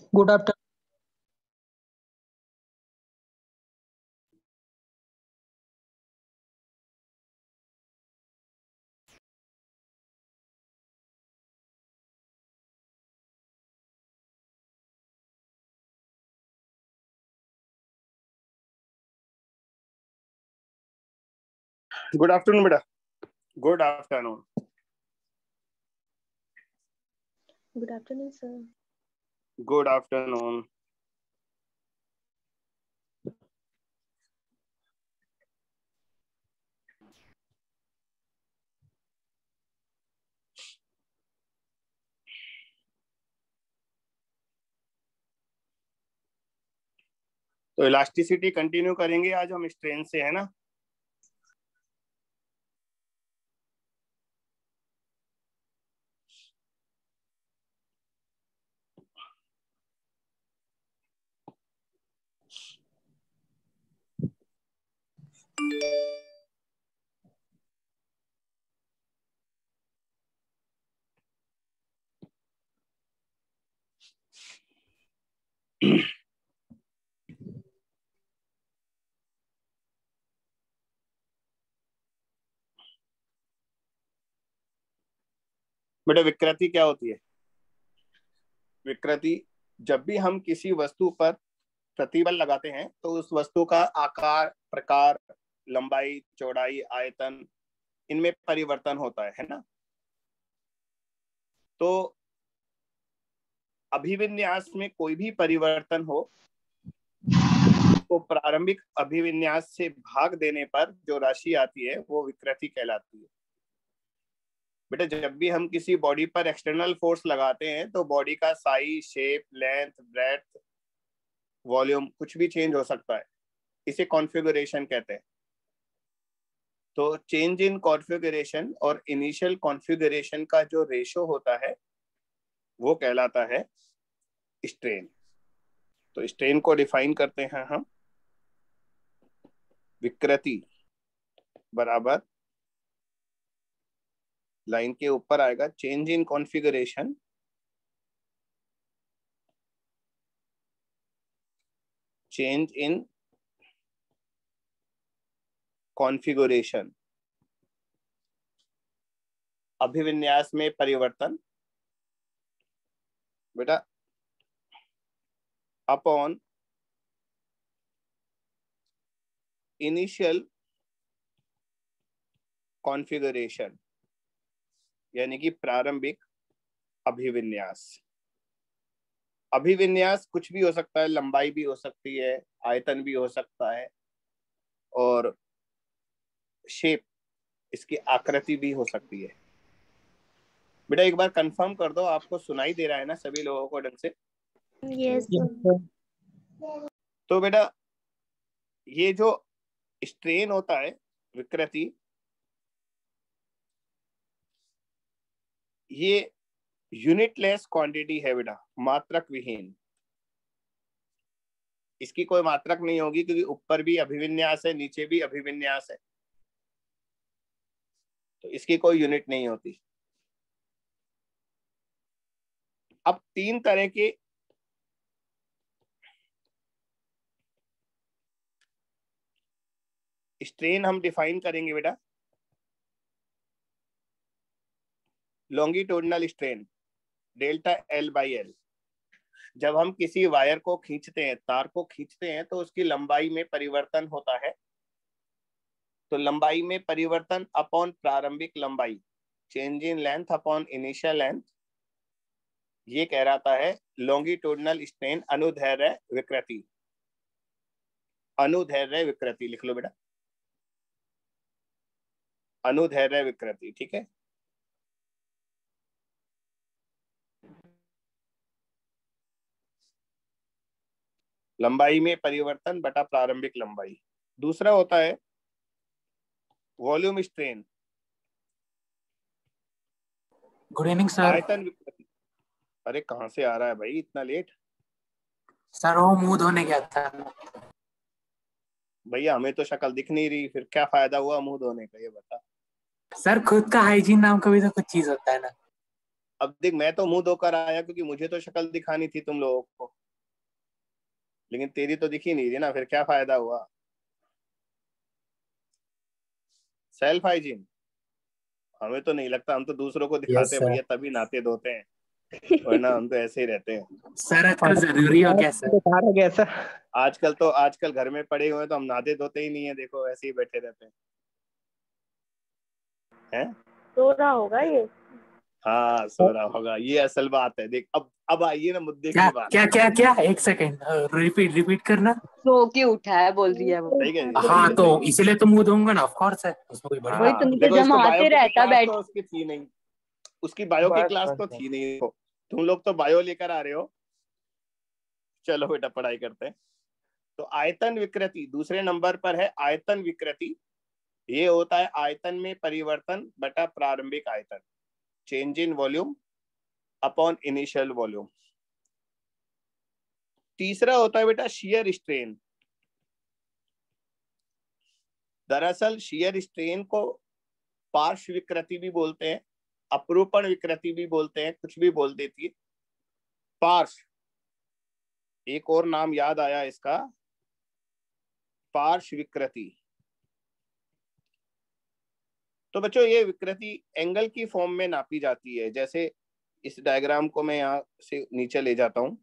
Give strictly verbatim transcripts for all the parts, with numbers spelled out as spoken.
Good afternoon. Good afternoon बेटा। Good afternoon. Good afternoon sir. Good afternoon. तो elasticity continue करेंगे आज हम स्ट्रेन से, है ना। बेटा विकृति क्या होती है? विकृति जब भी हम किसी वस्तु पर प्रतिबल लगाते हैं तो उस वस्तु का आकार, प्रकार, लंबाई, चौड़ाई, आयतन, इनमें परिवर्तन होता है है ना। तो अभिविन्यास में कोई भी परिवर्तन हो तो प्रारंभिक अभिविन्यास से भाग देने पर जो राशि आती है वो विकृति कहलाती है। बेटा जब भी हम किसी बॉडी पर एक्सटर्नल फोर्स लगाते हैं तो बॉडी का size, shape, length, breadth, volume कुछ भी चेंज हो सकता है। इसे कॉन्फ़िगरेशन कहते हैं। तो चेंज इन कॉन्फ़िगरेशन और इनिशियल कॉन्फ़िगरेशन का जो रेशो होता है वो कहलाता है स्ट्रेन। तो स्ट्रेन को डिफाइन करते हैं हम, विकृति बराबर लाइन के ऊपर आएगा change in configuration change in configuration अभिविन्यास में परिवर्तन बेटा अपॉन इनिशियल कॉन्फ़िगरेशन यानी कि प्रारंभिक अभिविन्यास। अभिविन्यास कुछ भी हो सकता है, लंबाई भी हो सकती है, आयतन भी हो सकता है और शेप, इसकी आकृति भी हो सकती है। बेटा एक बार कंफर्म कर दो, आपको सुनाई दे रहा है ना सभी लोगों को ढंग से? Yes sir. तो बेटा ये जो स्ट्रेन होता है, विकृति, ये यूनिटलेस क्वांटिटी है बेटा, मात्रक विहीन। इसकी कोई मात्रक नहीं होगी क्योंकि ऊपर भी अभिविन्यास है, नीचे भी अभिविन्यास है, तो इसकी कोई यूनिट नहीं होती। अब तीन तरह के स्ट्रेन हम डिफाइन करेंगे बेटा। Longitudinal strain delta L by L. जब हम किसी वायर को खींचते हैं, तार को खींचते हैं, तो उसकी लंबाई में परिवर्तन होता है। तो लंबाई में परिवर्तन अपॉन प्रारंभिक लंबाई, change in length upon initial length, ये कहलाता है लॉन्गिट्यूडिनल स्ट्रेन, अनुदैर्ध्य विकृति। अनुदैर्ध्य विकृति लिख लो बेटा, अनुदैर्ध्य विकृति, ठीक है। लंबाई में परिवर्तन बटा प्रारंभिक लंबाई। दूसरा होता है volume strain. Good evening sir. आयतन विकृति। अरे कहां से आ रहा है भाई इतना लेट? सर वो मुंह धोने गया था। भैया हमें तो शक्ल दिख नहीं रही, फिर क्या फायदा हुआ मुंह धोने का, ये बता। सर खुद का हाइजीन नाम का भी तो कुछ चीज होता है ना। अब देख, मैं तो मुंह धोकर आया क्योंकि मुझे तो शक्ल दिखानी थी तुम लोगों को, लेकिन तेरी तो दिखी नहीं थी ना, फिर क्या फायदा हुआ। सेल्फ हाइजीन हमें तो नहीं लगता, हम तो दूसरों को दिखाते हैं भैया, तभी नहाते धोते हैं, वरना हम तो ऐसे ही रहते हैं। सर आजकल जरूरी हो क्या सर? बता रहा कैसा आजकल तो आजकल घर में पड़े हुए तो हम नहाते धोते ही नहीं है, देखो ऐसे ही बैठे रहते हैं हैं? सो रहा होगा ये। हाँ सो रहा होगा, ये असल बात है। देख अब अब आइए ना मुद्दे क्या की बात। क्या क्या क्या एक सेकेंड, रिपीट रिपीट करना। सो के उठा है बोल रही है वो। सही है, हाँ सही तो है, सही इसीलिए तो मुंह धोऊंगा ना, ऑफ कोर्स है, उसमें कोई बड़ी है। वही बात तो हाँ, नीचे देखो इसको जमाते बायो की रहता क्लास बैठ। तो उसकी थी नहीं, उसकी बायो की बस क्लास बस तो बस। थी नहीं। देखो तुम लोग तो बायो लेकर आ रहे हो, चलो बेटा पढ़ाई करते हैं। तो आयतन विकृति दूसरे नंबर पर है। आयतन विकृति ये होता है आयतन में परिवर्तन बटा प्रारंभिक आयतन, change in volume upon initial volume. तीसरा होता है बेटा शियर स्ट्रेन। दरअसल शियर स्ट्रेन को पार्श्व विकृति भी बोलते हैं, अपरूपण विकृति भी बोलते हैं, कुछ भी बोल देती है। पार्श्व, एक और नाम याद आया इसका, पार्श्व विकृति। तो बच्चों ये विकृति एंगल की फॉर्म में नापी जाती है। जैसे इस डायग्राम को मैं यहां से नीचे ले जाता हूं,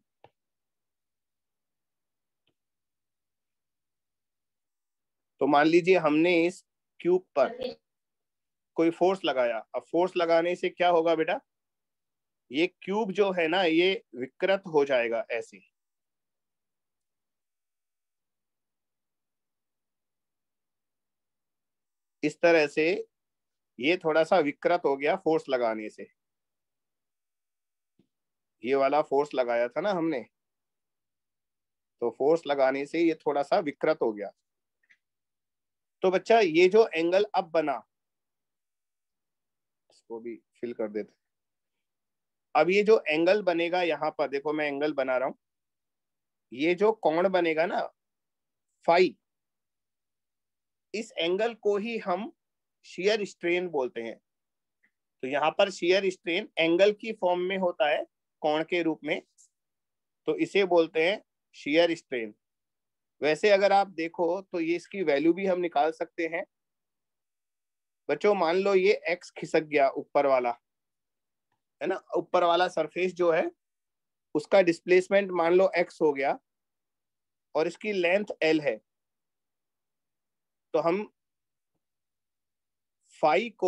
तो मान लीजिए हमने इस क्यूब पर कोई फोर्स लगाया। अब फोर्स लगाने से क्या होगा बेटा, ये क्यूब जो है ना ये विकृत हो जाएगा ऐसे। इस तरह से ये थोड़ा सा विकृत हो गया फोर्स लगाने से। ये वाला फोर्स लगाया था ना हमने, तो फोर्स लगाने से ये थोड़ा सा विकृत हो गया। तो बच्चा ये जो एंगल अब बना, इसको भी फिल कर देते। अब ये जो एंगल बनेगा यहाँ पर, देखो मैं एंगल बना रहा हूं, ये जो कोण बनेगा ना फाई, इस एंगल को ही हम शियर स्ट्रेन बोलते हैं। तो यहाँ पर शियर स्ट्रेन एंगल की फॉर्म में होता है कोण के रूप में, तो इसे बोलते हैं शियर स्ट्रेन। वैसे अगर आप देखो तो ये इसकी वैल्यू भी हम निकाल सकते हैं। बच्चों मान लो ये x खिसक गया, ऊपर वाला है ना, ऊपर वाला सरफेस जो है उसका डिस्प्लेसमेंट मान लो x हो गया और इसकी लेंथ l है। तो हम फाई को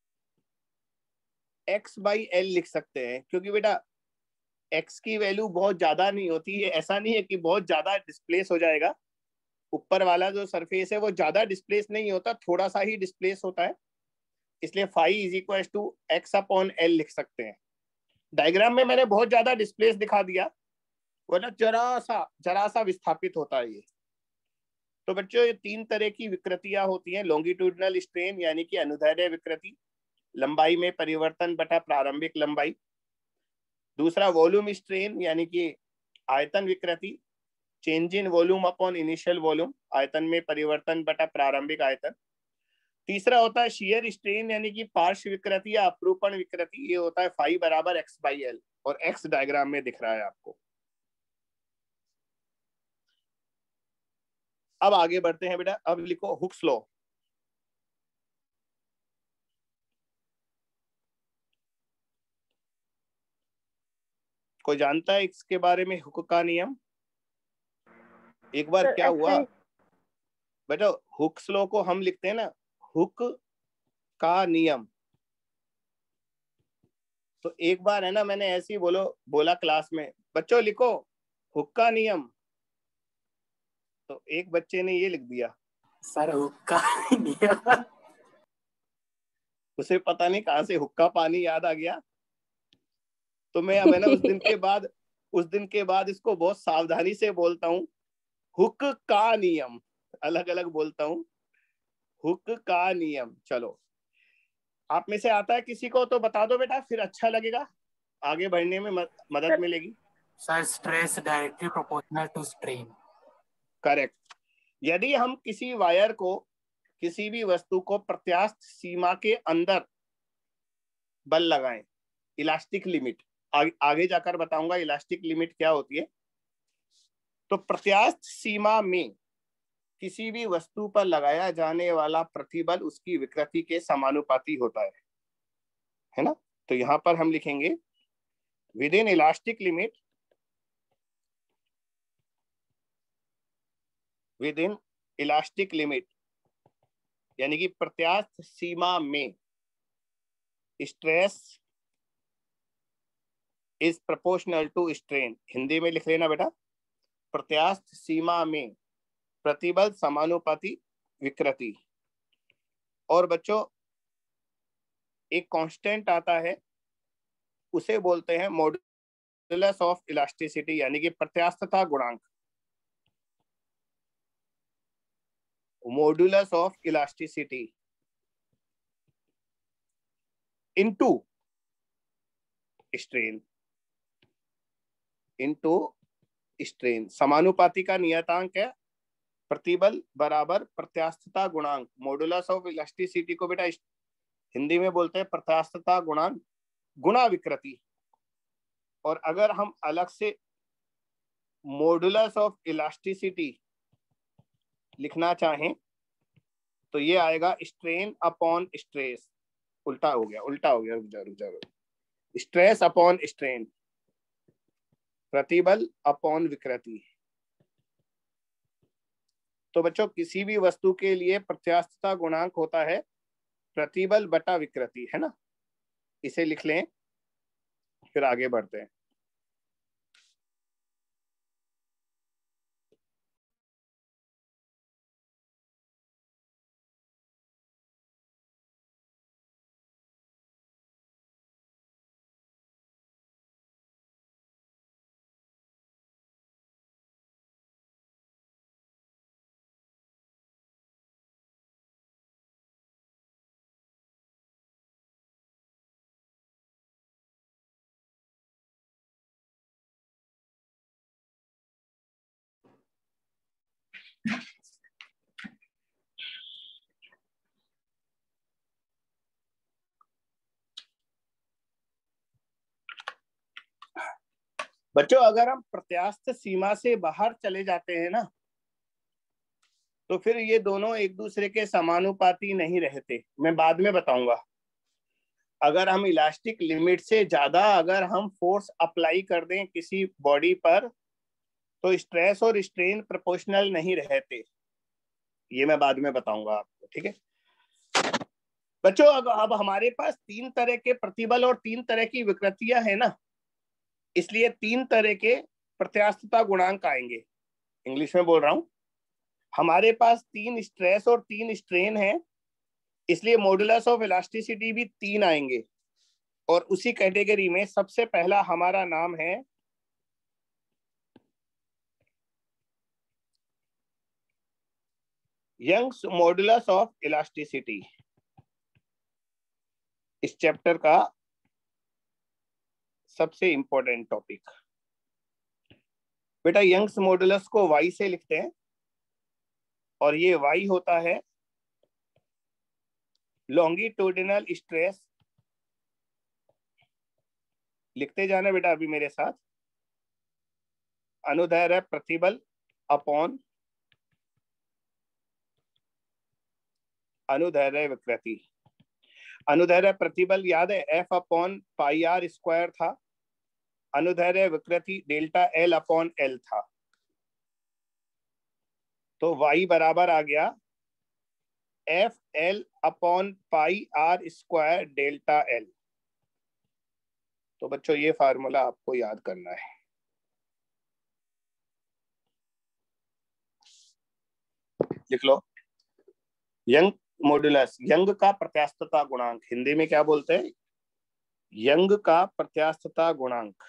x बाई एल लिख सकते हैं, क्योंकि बेटा x की वैल्यू बहुत ज्यादा नहीं होती है। ऐसा नहीं है कि बहुत ज्यादा डिस्प्लेस हो जाएगा, ऊपर वाला जो सरफेस है वो ज्यादा डिस्प्लेस नहीं होता, थोड़ा सा ही डिस्प्लेस होता है। इसलिए phi is equal to x upon L लिख सकते हैं। डायग्राम में मैंने बहुत ज्यादा डिस्प्लेस दिखा दिया, वरना जरा सा जरा सा विस्थापित होता है ये। तो बच्चों ये तीन तरह की विकृतियां होती हैं। लॉन्गिट्यूडनल स्ट्रेन यानी कि अनुदैर्ध्य विकृति, लंबाई में परिवर्तन बटा प्रारंभिक लंबाई। दूसरा वॉल्यूम स्ट्रेन यानी कि आयतन विकृति, change in volume upon initial volume, आयतन में परिवर्तन बटा प्रारंभिक आयतन। तीसरा होता है शियर स्ट्रेन यानी कि पार्श्व विकृति या अपरूपण विकृति, ये होता है फाई बराबर एक्स बाई एल, और एक्स डायग्राम में दिख रहा है आपको। अब आगे बढ़ते हैं बेटा, अब लिखो हुक्स लॉ। कोई जानता है इसके बारे में, हुक का नियम? एक बार सर क्या हुआ एक्सरसाइज बेटा, हुक्स लॉ को हम लिखते हैं ना हुक का नियम। तो एक बार है ना मैंने ऐसे ही बोलो बोला क्लास में, बच्चों लिखो हुक का नियम, तो एक बच्चे ने ये लिख दिया। सर हुक्का नियम। उसे पता नहीं कहां से हुक्का पानी याद आ गया। तो मैं अब है ना उस दिन के बाद उस दिन के बाद इसको बहुत सावधानी से बोलता हूँ, हुक का नियम, अलग अलग बोलता हूँ, हुक का नियम। चलो आप में से आता है किसी को तो बता दो बेटा, फिर अच्छा लगेगा, आगे बढ़ने में मदद मिलेगी। Sir stress directly proportional to strain. Correct. यदि हम किसी वायर को, किसी भी वस्तु को प्रत्यास्थ सीमा के अंदर बल लगाएं, इलास्टिक लिमिट, आगे, आगे जाकर बताऊंगा इलास्टिक लिमिट क्या होती है। तो प्रत्यास्थ सीमा में किसी भी वस्तु पर लगाया जाने वाला प्रतिबल उसकी विकृति के समानुपाती होता है, है ना। तो यहां पर हम लिखेंगे within elastic limit, within elastic limit यानी कि प्रत्यास्थ सीमा में stress is proportional to strain. Hindi में लिख लेना बेटा, प्रत्यास्थ सीमा में प्रतिबल समानुपाती विकृति। और बच्चों एक कांस्टेंट आता है, उसे बोलते हैं मॉडुलस ऑफ इलास्टिसिटी यानी कि प्रत्यास्थता गुणांक, modulus of elasticity into strain, into strain. समानुपाती का नियतांक है प्रतिबल बराबर प्रत्यास्थता गुणांक। मॉडुलस ऑफ इलास्टिसिटी को बेटा हिंदी में बोलते हैं प्रत्यास्थता गुणांक गुणा विकृति। और अगर हम अलग से मॉडुलस ऑफ इलास्टिसिटी लिखना चाहें तो ये आएगा स्ट्रेन अपॉन स्ट्रेस। उल्टा हो गया, उल्टा हो गया, रुक जा रुक जा स्ट्रेस अपॉन स्ट्रेन, प्रतिबल अपॉन विकृति। तो बच्चों किसी भी वस्तु के लिए प्रत्यास्थता गुणांक होता है प्रतिबल बटा विकृति, है ना। इसे लिख लें, फिर आगे बढ़ते हैं। बच्चों अगर हम प्रत्यास्थ सीमा से बाहर चले जाते हैं ना, तो फिर ये दोनों एक दूसरे के समानुपाती नहीं रहते। मैं बाद में बताऊंगा। अगर हम इलास्टिक लिमिट से ज्यादा अगर हम फोर्स अप्लाई कर दें किसी बॉडी पर तो स्ट्रेस और स्ट्रेन प्रोपोर्शनल नहीं रहते। ये मैं बाद में बताऊंगा आपको, ठीक है बच्चों। अब अब हमारे पास तीन तरह के प्रतिबल और तीन तरह की विकृतियां है ना, इसलिए तीन तरह के प्रत्यास्थता गुणांक आएंगे। इंग्लिश में बोल रहा हूं, हमारे पास तीन स्ट्रेस और तीन स्ट्रेन है, इसलिए मॉडुलस ऑफ इलास्टिसिटी भी तीन आएंगे। और उसी कैटेगरी में सबसे पहला हमारा नाम है यंग्स मॉडुलस ऑफ इलास्टिसिटी। इस चैप्टर का सबसे इंपॉर्टेंट टॉपिक बेटा, यंग्स मॉडुलस को वाई से लिखते हैं और ये वाई होता है लॉन्गिट्यूडिनल स्ट्रेस। लिखते जाना बेटा अभी मेरे साथ, अनुदैर्ध्य प्रतिबल अपॉन अनुदैर्ध्य विकृति। अनुदैर्ध्य प्रतिबल याद है F upon pi R square था, अनुदैर्ध्य विकृति डेल्टा एल अपॉन एल था। तो y बराबर आ गया F L upon pi R square delta L. तो बच्चों ये फार्मूला आपको याद करना है। लिख लो, यंग मॉडुलस, यंग का प्रत्यास्थता गुणांक हिंदी में क्या बोलते हैं? यंग का प्रत्यास्थता गुणांक।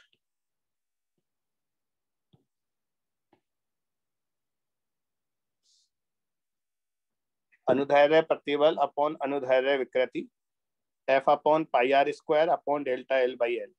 अनुदैर्ध्य प्रतिबल अपॉन अनुदैर्ध्य विकृति, F upon pi R square upon delta L by L.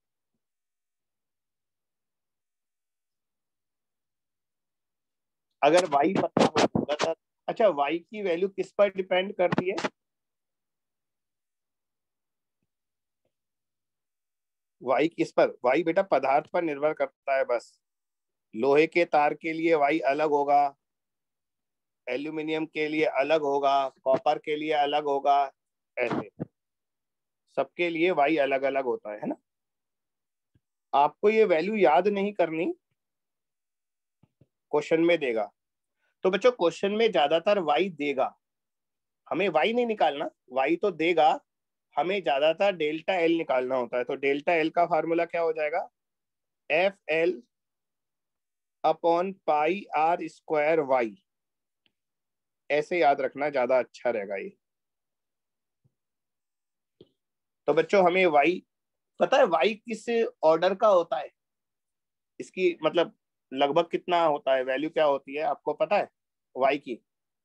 अगर y पता होगा तो अच्छा, y की वैल्यू किस पर डिपेंड करती है? वाई किस पर? वाई बेटा पदार्थ पर निर्भर करता है बस। लोहे के तार के लिए वाई अलग होगा, एल्यूमिनियम के लिए अलग होगा, कॉपर के लिए अलग होगा, ऐसे सबके लिए वाई अलग अलग होता है, है ना। आपको ये वैल्यू याद नहीं करनी, क्वेश्चन में देगा। तो बच्चों क्वेश्चन में ज्यादातर वाई देगा, हमें वाई नहीं निकालना, वाई तो देगा, हमें ज्यादातर डेल्टा एल निकालना होता है। तो डेल्टा एल का फार्मूला क्या हो जाएगा? F L upon pi R square Y. ऐसे याद रखना, ज्यादा अच्छा रहेगा ये। तो बच्चों हमें वाई पता है, वाई किस ऑर्डर का होता है, इसकी मतलब लगभग कितना होता है, वैल्यू क्या होती है, आपको पता है वाई की?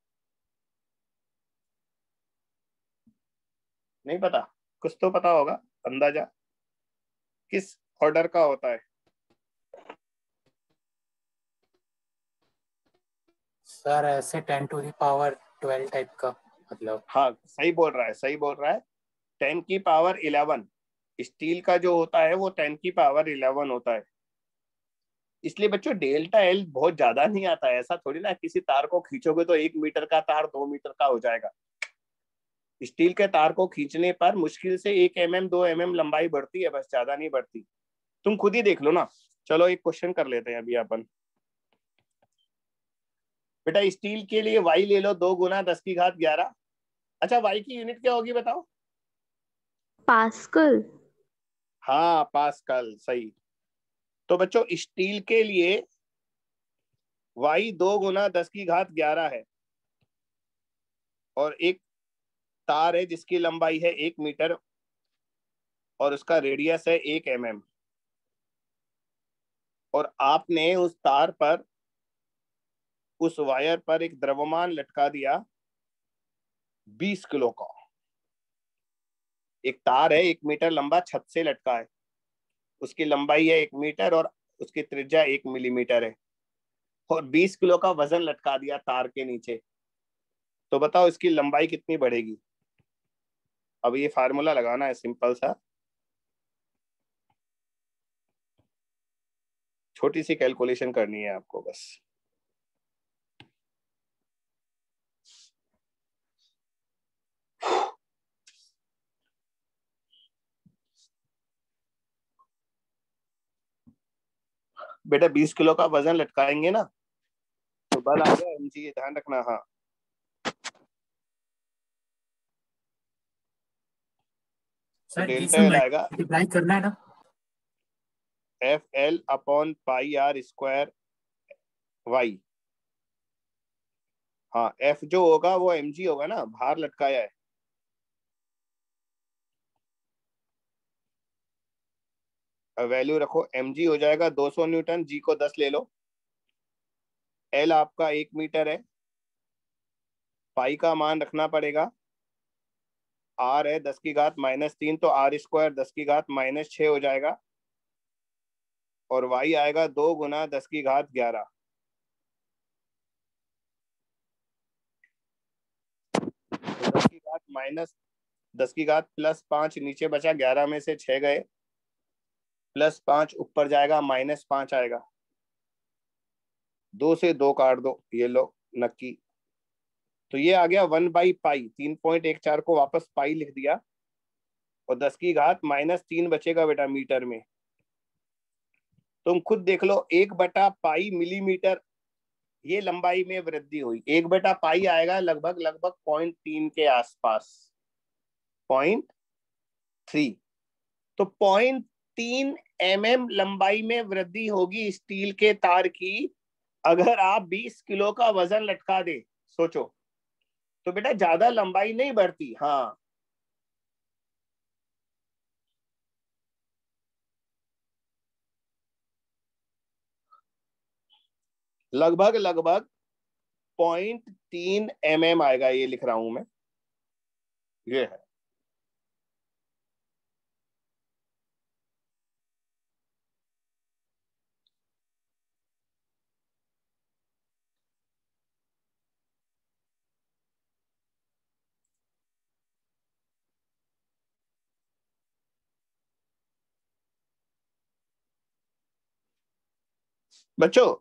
नहीं पता? कुछ तो पता होगा अंदाजा, किस ऑर्डर का होता है? सर ऐसे ten to the power twelve type का मतलब। हाँ सही बोल रहा है, सही बोल रहा है, टेन की पावर इलेवन। स्टील का जो होता है वो टेन की पावर इलेवन होता है। इसलिए बच्चों डेल्टा एल बहुत ज्यादा नहीं आता है। ऐसा थोड़ी ना किसी तार को खींचोगे तो एक मीटर का तार दो मीटर का हो जाएगा। स्टील के तार को खींचने पर मुश्किल से एक एम एम दो एम एम लंबाई बढ़ती है, बस ज्यादा नहीं बढ़ती। तुम खुद ही देख लो ना। चलो एक क्वेश्चन कर लेते हैं अभी अपन। बेटा स्टील के लिए वाई ले लो, दो गुना दस की घात ग्यारह। अच्छा वाई की यूनिट क्या होगी बताओ? पास्कल। हाँ पास्कल, सही। तो बच्चों स्टील के लिए वाई दो गुना दस की घात ग्यारह है, और एक तार है जिसकी लंबाई है एक मीटर और उसका रेडियस है एक एम एम, और आपने उस तार पर, उस वायर पर एक द्रव्यमान लटका दिया बीस किलो का। एक तार है एक मीटर लंबा, छत से लटका है, उसकी लंबाई है एक मीटर और उसकी त्रिज्या एक मिलीमीटर है, और बीस किलो का वजन लटका दिया तार के नीचे। तो बताओ इसकी लंबाई कितनी बढ़ेगी? अब ये फार्मूला लगाना है सिंपल सा, छोटी सी कैलकुलेशन करनी है आपको बस। बेटा बीस किलो का वजन लटकाएंगे ना तो बल आ गया एमजी, ध्यान रखना। हाँ तो सर डेल्टा जिसे एल आएगा मल्टीप्लाई करना है ना। F L upon pi R square Y. हाँ एफ जो होगा वो एमजी होगा ना, भार लटकाया है। वैल्यू रखो, एमजी हो जाएगा दो सौ न्यूटन, जी को दस ले लो, एल आपका एक मीटर है, पाई का मान रखना पड़ेगा, आर है दस की घात माइनस तीन, तो आर स्क्वायर दस की घात माइनस छह हो जाएगा, और वाई आएगा दो गुना दस की घात ग्यारह। तो दस की घात माइनस दस की घात प्लस पांच नीचे बचा, ग्यारह में से छह गए, प्लस पांच ऊपर जाएगा, माइनस पांच आएगा, दो से दो काट दो, ये लो नक्की। तो ये आ गया वन बाई पाई, तीन पॉइंट एक चार को वापस पाई लिख दिया, और दस की घात माइनस तीन बचेगा बेटा मीटर में। तुम खुद देख लो, एक बटा पाई मिलीमीटर, ये लंबाई में वृद्धि हुई, एक बटा पाई आएगा लगभग लगभग पॉइंट तीन के आसपास, पॉइंट थ्री। तो पॉइंट तीन एम एम लंबाई में वृद्धि होगी स्टील के तार की, अगर आप बीस किलो का वजन लटका दे। सोचो, तो बेटा ज्यादा लंबाई नहीं बढ़ती। हाँ लगभग लगभग पॉइंट तीन एम एम आएगा, ये लिख रहा हूं मैं, ये है। बच्चों,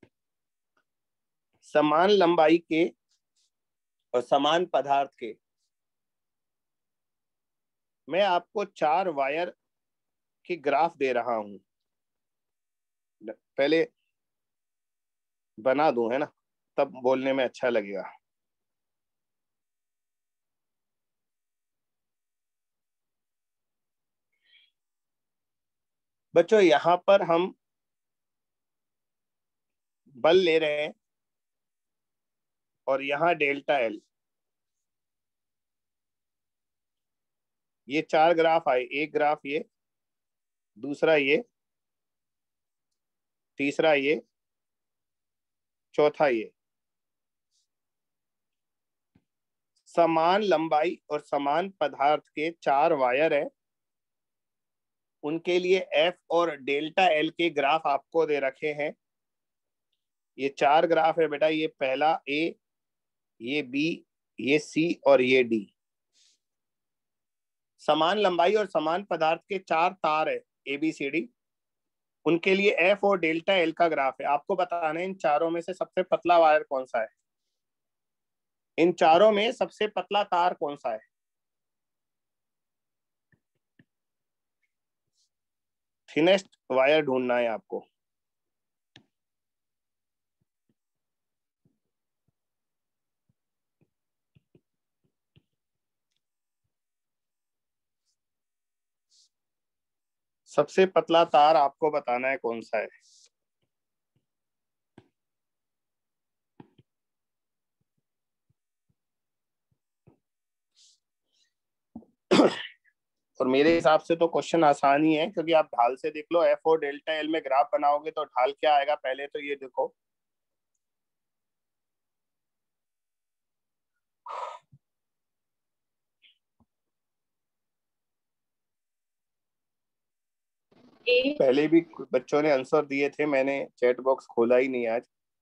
समान लंबाई के और समान पदार्थ के मैं आपको चार वायर की ग्राफ दे रहा हूं। पहले बना दूं, है ना, तब बोलने में अच्छा लगेगा। बच्चों, यहां पर हम बल ले रहे हैं और यहां डेल्टा एल। ये चार ग्राफ आए, एक ग्राफ ये, दूसरा ये, तीसरा ये, चौथा ये। समान लंबाई और समान पदार्थ के चार वायर है, उनके लिए एफ और डेल्टा एल के ग्राफ आपको दे रखे हैं। ये चार ग्राफ है बेटा, ये पहला ए, ये बी, ये सी और ये डी। समान लंबाई और समान पदार्थ के चार तार है, ए बी सी डी, उनके लिए एफ और डेल्टा एल का ग्राफ है। आपको बताना है इन चारों में से सबसे पतला वायर कौन सा है, इन चारों में सबसे पतला तार कौन सा है। थिनेस्ट वायर ढूंढना है आपको। सबसे पतला तार आपको बताना है कौन सा है। और मेरे हिसाब से तो क्वेश्चन आसान ही है, क्योंकि आप ढाल से देख लो। एफ और डेल्टा एल में ग्राफ बनाओगे तो ढाल क्या आएगा, पहले तो ये देखो। ए पहले भी बच्चों ने आंसर दिए थे, मैंने चैट बॉक्स खोला ही नहीं आज।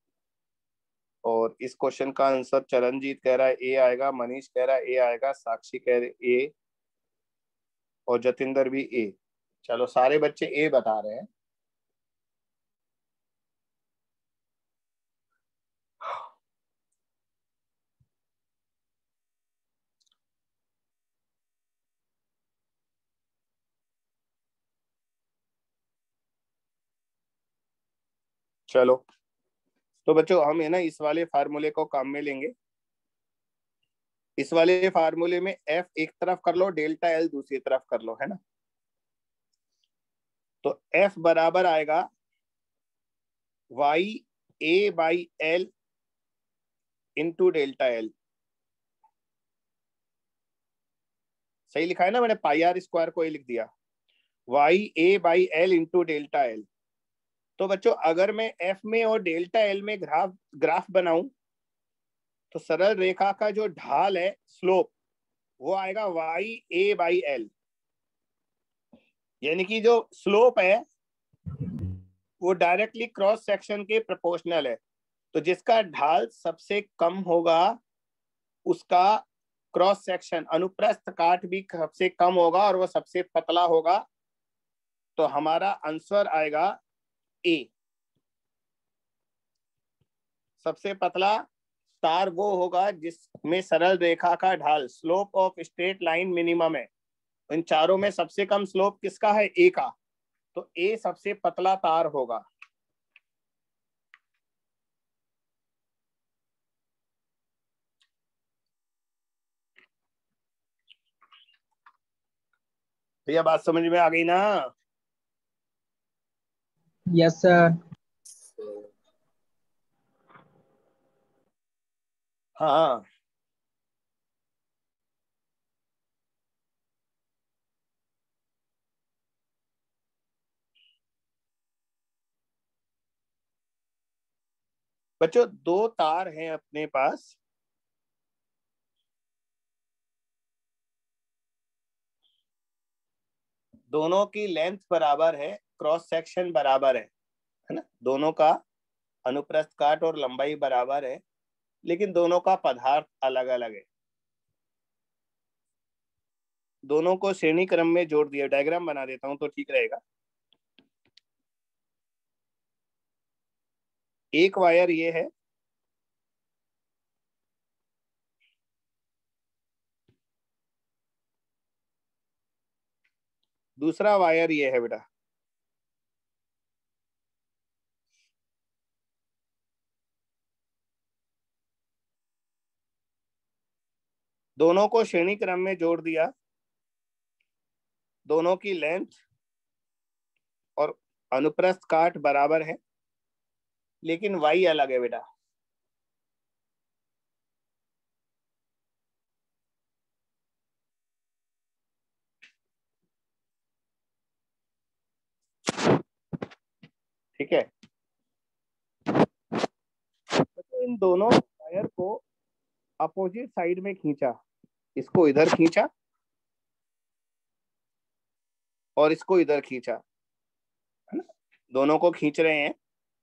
और इस क्वेश्चन का आंसर चरणजीत कह रहा है ए आएगा, मनीष कह रहा है ए आएगा, साक्षी कह रहे ए, और जतिंदर भी ए। चलो, सारे बच्चे ए बता रहे हैं। चलो, तो बच्चों हम है ना इस वाले फार्मूले को काम में लेंगे। इस वाले फार्मूले में एफ एक तरफ कर लो, डेल्टा एल दूसरी तरफ कर लो, है ना। तो एफ बराबर आएगा Y A by L into delta L. सही लिखा है ना मैंने, पाई आर स्क्वायर को ए लिख दिया, Y A by L into delta L. तो बच्चों, अगर मैं एफ में और डेल्टा एल में ग्राफ ग्राफ बनाऊं तो सरल रेखा का जो ढाल है, स्लोप, वो आएगा वाई ए बाई एल। यानी कि जो स्लोप है वो डायरेक्टली क्रॉस सेक्शन के प्रोपोर्शनल है। तो जिसका ढाल सबसे कम होगा उसका क्रॉस सेक्शन, अनुप्रस्थ काट भी सबसे कम होगा और वो सबसे पतला होगा। तो हमारा आंसर आएगा ए। सबसे पतला तार वो होगा जिसमें सरल रेखा का ढाल, slope of straight line minimum है। इन चारों में सबसे कम स्लोप किसका है, ए का। तो ए सबसे पतला तार होगा। भैया बात समझ में आ गई ना। Yes sir. हाँ, बच्चों दो तार हैं अपने पास, दोनों की लेंथ बराबर है, क्रॉस सेक्शन बराबर है है ना। दोनों का अनुप्रस्थ काट और लंबाई बराबर है, लेकिन दोनों का पदार्थ अलग अलग है। दोनों को श्रेणी क्रम में जोड़ दिया। डायग्राम बना देता हूं तो ठीक रहेगा। एक वायर ये है, दूसरा वायर ये है बेटा। दोनों को श्रेणी क्रम में जोड़ दिया, दोनों की लेंथ और अनुप्रस्थ काट बराबर है, लेकिन वाई अलग है बेटा। ठीक है, तो इन दोनों वायर को अपोजिट साइड में खींचा, इसको इधर खींचा और इसको इधर खींचा, है ना, दोनों को खींच रहे हैं।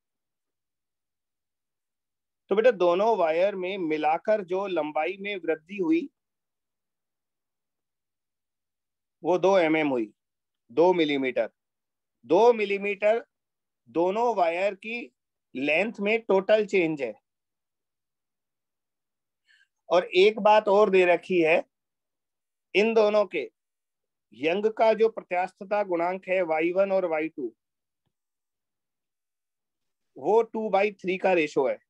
तो बेटा दोनों वायर में मिलाकर जो लंबाई में वृद्धि हुई वो दो एम एम हुई, दो मिलीमीटर। दो मिलीमीटर दोनों वायर की लेंथ में टोटल चेंज है। और एक बात और दे रखी है, इन दोनों के यंग का जो प्रत्यास्थता गुणांक है वाई वन और वाई टू, वो टू बाई थ्री का रेशो है।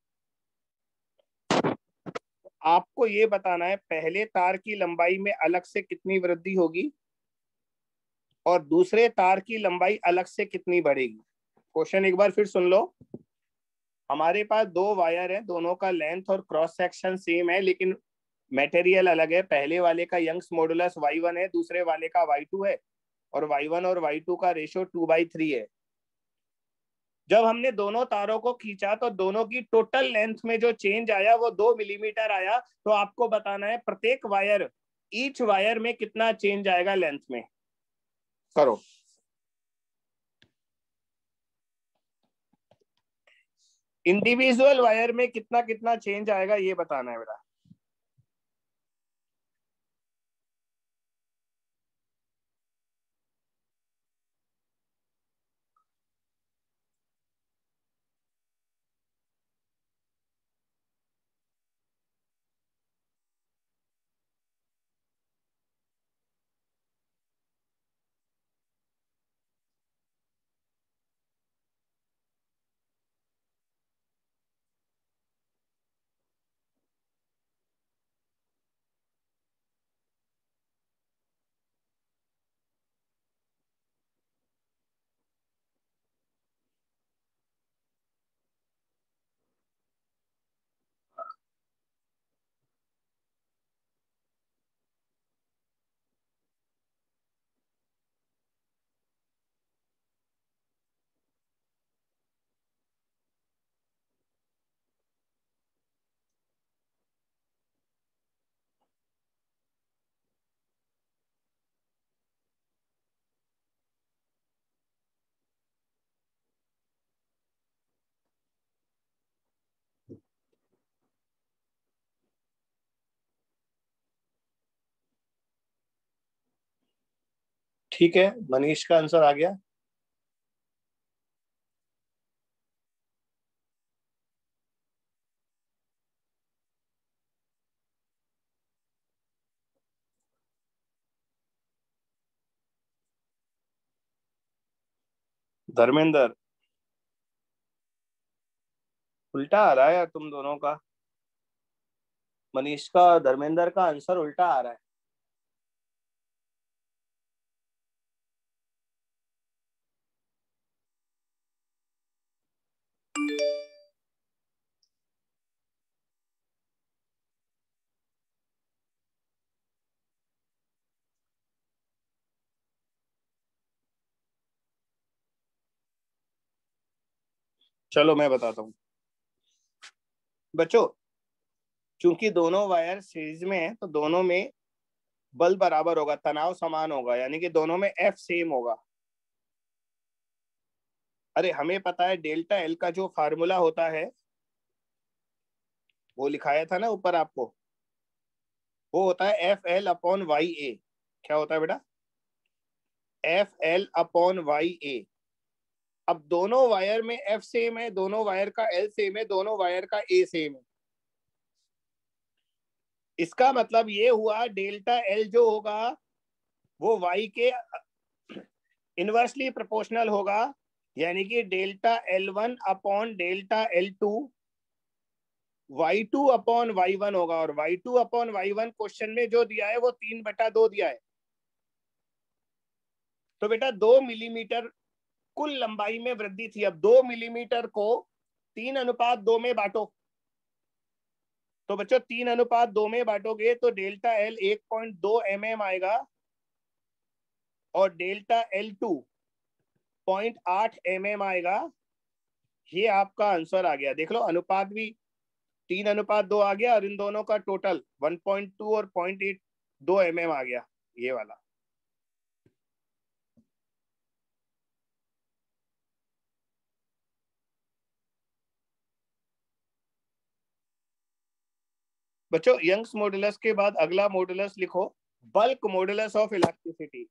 आपको ये बताना है पहले तार की लंबाई में अलग से कितनी वृद्धि होगी और दूसरे तार की लंबाई अलग से कितनी बढ़ेगी। क्वेश्चन एक बार फिर सुन लो। हमारे पास दो वायर हैं, दोनों का लेंथ और क्रॉस सेक्शन सेम है, लेकिन मटेरियल अलग है। पहले वाले का यंग्स मॉडुलस वाई वन है, दूसरे वाले का वाई टू है, और वाई वन और वाई टू का रेशियो टू बाई थ्री है। जब हमने दोनों तारों को खींचा तो दोनों की टोटल लेंथ में जो चेंज आया वो दो मिलीमीटर आया। तो आपको बताना है प्रत्येक वायर, ईच वायर में कितना चेंज आएगा लेंथ में। करो। इंडिविजुअल वायर में कितना कितना चेंज आएगा ये बताना है बेटा। ठीक है, मनीष का आंसर आ गया। धर्मेंद्र, उल्टा आ रहा है यार तुम दोनों का। मनीष का धर्मेंद्र का आंसर उल्टा आ रहा है। चलो मैं बताता हूँ बच्चों। चूंकि दोनों वायर सीरीज में है तो दोनों में बल बराबर होगा, तनाव समान होगा, यानी कि दोनों में एफ सेम होगा। अरे हमें पता है डेल्टा एल का जो फार्मूला होता है वो लिखाया था ना ऊपर आपको, वो होता है F L upon Y A. क्या होता है बेटा? F L upon Y A. अब दोनों वायर में एफ सेम है, दोनों वायर का एल सेम है, दोनों वायर का ए सेम है। इसका मतलब ये हुआ डेल्टा एल जो होगा वो वाई के इनवर्सली प्रोपोर्शनल होगा, यानी कि delta L one upon delta L two Y two upon Y one होगा। और Y two upon Y one question में जो दिया है वो तीन बटा दो दिया है। तो बेटा दो मिलीमीटर कुल लंबाई में वृद्धि थी। अब दो मिलीमीटर को तीन अनुपात दो में बांटो, तो बच्चों तीन अनुपात दो में बांटोगे तो डेल्टा एल एक पॉइंट दो एम एम आएगा और डेल्टा एल टू पॉइंट आठ एम एम आएगा। ये आपका आंसर आ गया। देख लो अनुपात भी तीन अनुपात दो आ गया और इन दोनों का टोटल वन पॉइंट टू और पॉइंट एट दो एम एम आ गया, ये वाला। बच्चों यंग्स मॉडुलस के बाद अगला मॉडुलस लिखो, bulk modulus of elasticity.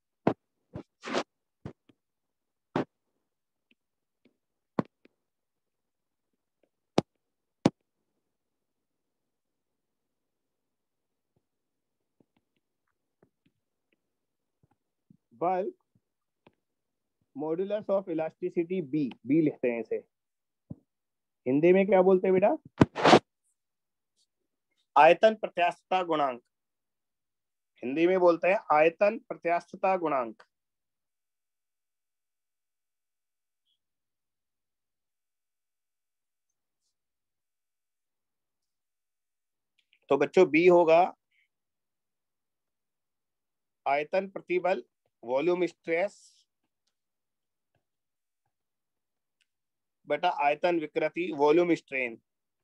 Bulk modulus of elasticity B, B लिखते हैं इसे। हिंदी में क्या बोलते हैं बेटा? आयतन प्रत्यास्थता गुणांक। हिंदी में बोलते हैं आयतन प्रत्यास्थता गुणांक। तो बच्चों बी होगा आयतन प्रतिबल वॉल्यूम स्ट्रेस बटा आयतन विकृति वॉल्यूम स्ट्रेन।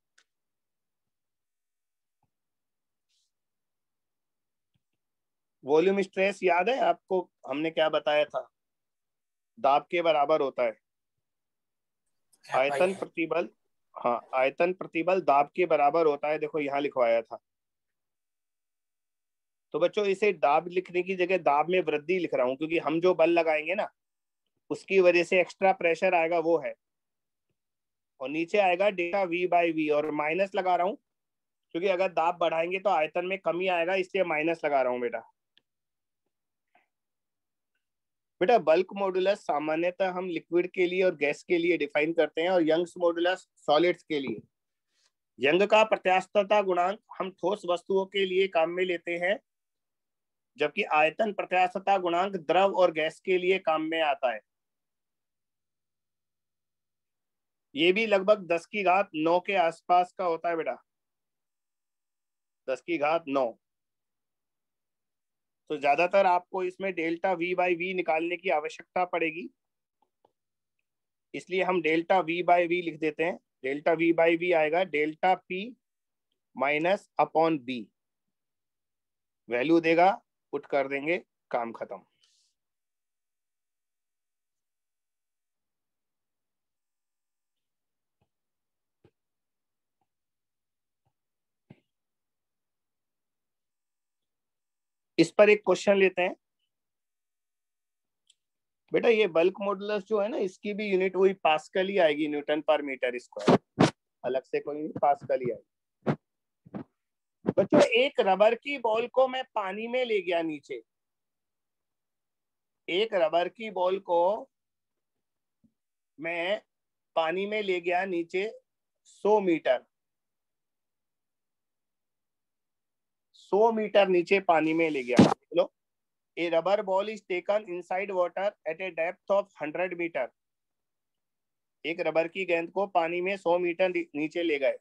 वॉल्यूम स्ट्रेस याद है आपको, हमने क्या बताया था? दाब के बराबर होता है। आयतन प्रतिबल, हाँ आयतन प्रतिबल दाब के बराबर होता है। देखो यहाँ लिखवाया था। तो बच्चों इसे दाब लिखने की जगह दाब में वृद्धि लिख रहा हूं, क्योंकि हम जो बल लगाएंगे ना उसकी वजह से एक्स्ट्रा प्रेशर आएगा, वो है। और नीचे आएगा डेल्टा वी बाई वी, और माइनस लगा रहा हूं क्योंकि अगर दाब बढ़ाएंगे तो आयतन में कमी आएगा, इसलिए माइनस लगा रहा हूं बेटा। बेटा बल्क मॉडुलस सामान्यतः हम लिक्विड के लिए और गैस के लिए डिफाइन करते हैं, और यंग्स मॉडुलस सॉलिड्स के लिए। यंग का प्रत्यास्थता गुणांक हम ठोस वस्तुओं के लिए काम में लेते हैं, जबकि आयतन प्रत्यास्थता गुणांक द्रव और गैस के लिए काम में आता है। ये भी लगभग दस की घात नौ के आसपास का होता है बेटा, दस की घात नौ। तो ज्यादातर आपको इसमें डेल्टा वी बाई वी निकालने की आवश्यकता पड़ेगी, इसलिए हम डेल्टा वी बाई वी लिख देते हैं। डेल्टा वी बाई वी आएगा delta P minus upon B, value देगा, पुट कर देंगे, काम खत्म। इस पर एक क्वेश्चन लेते हैं। बेटा ये बल्क मॉडुलस जो है ना, इसकी भी यूनिट वही पास्कल ही आएगी, न्यूटन पर मीटर स्क्वायर, अलग से कोई नहीं, पास्कल ही आएगी। बच्चों एक रबर की बॉल को मैं पानी में ले गया नीचे, एक रबर की बॉल को मैं पानी में ले गया नीचे सौ मीटर, सौ मीटर नीचे पानी में ले गया। चलो, a rubber ball is taken inside water at a depth of hundred metre. एक रबर की गेंद को पानी में सौ मीटर नीचे ले गए।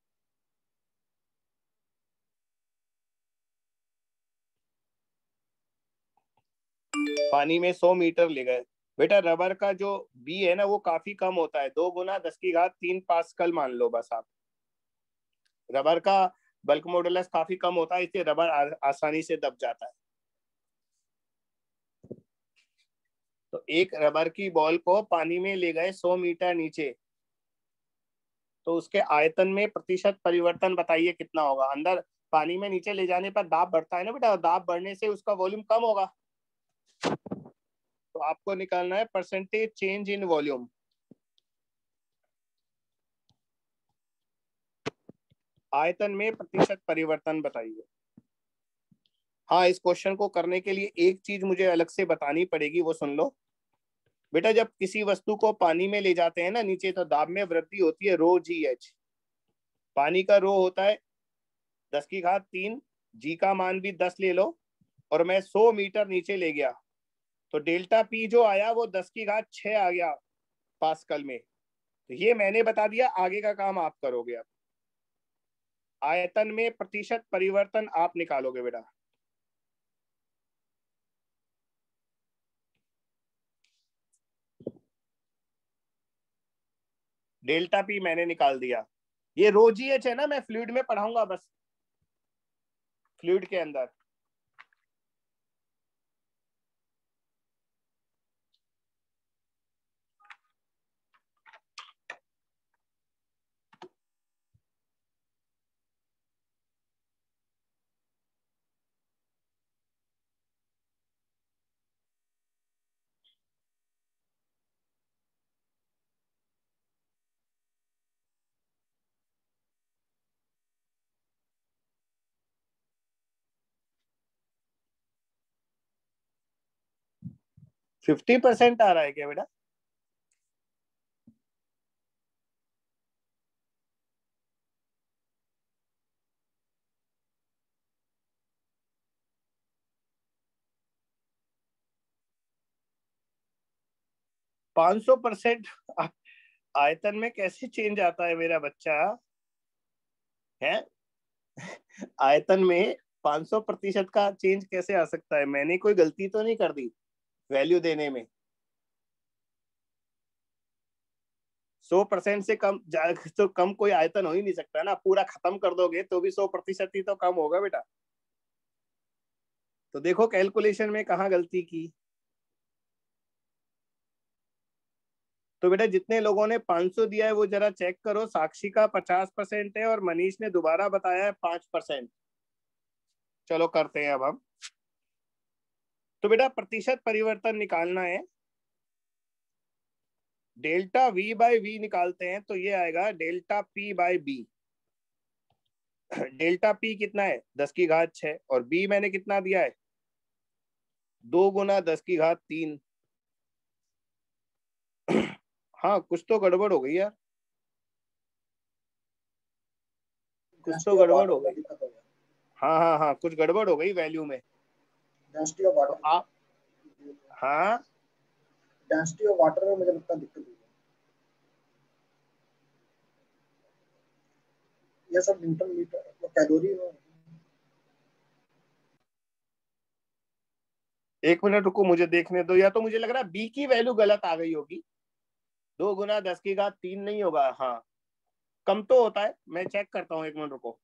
पानी में सौ मीटर ले गए। बेटा रबर का जो बी है ना वो काफी कम होता है, दो गुना दस की घात तीन पास्कल मान लो बस आप। रबर का बल्क मॉडुलस काफी कम होता है, इसलिए रबर आ, आसानी से दब जाता है। तो एक रबर की बॉल को पानी में ले गए सौ मीटर नीचे, तो उसके आयतन में प्रतिशत परिवर्तन बताइए कितना होगा। अंदर पानी में नीचे ले जाने पर दाब बढ़ता है ना बेटा, दाब बढ़ने से उसका वॉल्यूम कम होगा। तो आपको निकालना है परसेंटेज चेंज इन वॉल्यूम। आयतन में प्रतिशत परिवर्तन बताइए। हाँ, इस क्वेश्चन को करने के लिए एक चीज मुझे अलग से बतानी पड़ेगी, वो सुन लो बेटा। जब किसी वस्तु को पानी में ले जाते हैं ना नीचे, तो दाब में वृद्धि होती है रो जी एच। पानी का रो होता है दस की घात तीन, जी का मान भी दस ले लो, और मैं सौ मीटर नीचे ले गया, तो डेल्टा पी जो आया वो दस की घात छह आ गया पास्कल में। तो ये मैंने बता दिया, आगे का काम आप करोगे। अब आयतन में प्रतिशत परिवर्तन आप निकालोगे बेटा। डेल्टा पी मैंने निकाल दिया। ये रो जी एच है ना, मैं फ्लूइड में पढ़ाऊंगा बस, फ्लूइड के अंदर। फिफ्टी परसेंट आ रहा है क्या बेटा? पाँच सौ परसेंट आयतन में कैसे चेंज आता है मेरा बच्चा? है आयतन में पाँच सौ प्रतिशत का चेंज कैसे आ सकता है? मैंने कोई गलती तो नहीं कर दी वैल्यू देने में? सौ परसेंट से कम तो कम कोई आयतन हो ही नहीं सकता ना। पूरा खत्म कर दोगे तो भी सौ प्रतिशत ही तो कम होगा बेटा। तो देखो कैलकुलेशन में कहाँ गलती की। तो बेटा जितने लोगों ने पाँच सौ दिया है वो जरा चेक करो। साक्षी का पचास परसेंट है और मनीष ने दोबारा बताया है पांच परसेंट। चलो करते हैं अब हम। तो बेटा प्रतिशत परिवर्तन निकालना है। डेल्टा वी बाई वी निकालते हैं तो ये आएगा delta P by B. Delta P कितना है? दस की घात छह, और बी मैंने कितना दिया है? दो गुना दस की घात तीन। हाँ कुछ तो गड़बड़ हो गई यार, कुछ तो गड़बड़ हो गई। हाँ हाँ हाँ कुछ गड़बड़ हो गई वैल्यू में। डेंसिटी ऑफ वाटर, तो आप हाँ डेंसिटी ऑफ वाटर में मुझे लगता है दिक्कत हुई है। ये सब न्यूटन मीटर वो कैलोरी में। एक मिनट रुको, मुझे देखने दो। या तो मुझे लग रहा है बी की वैल्यू गलत आ गई होगी। दो गुना दस की घात तीन नहीं होगा, हाँ कम तो होता है। मैं चेक करता हूँ, एक मिनट रुको।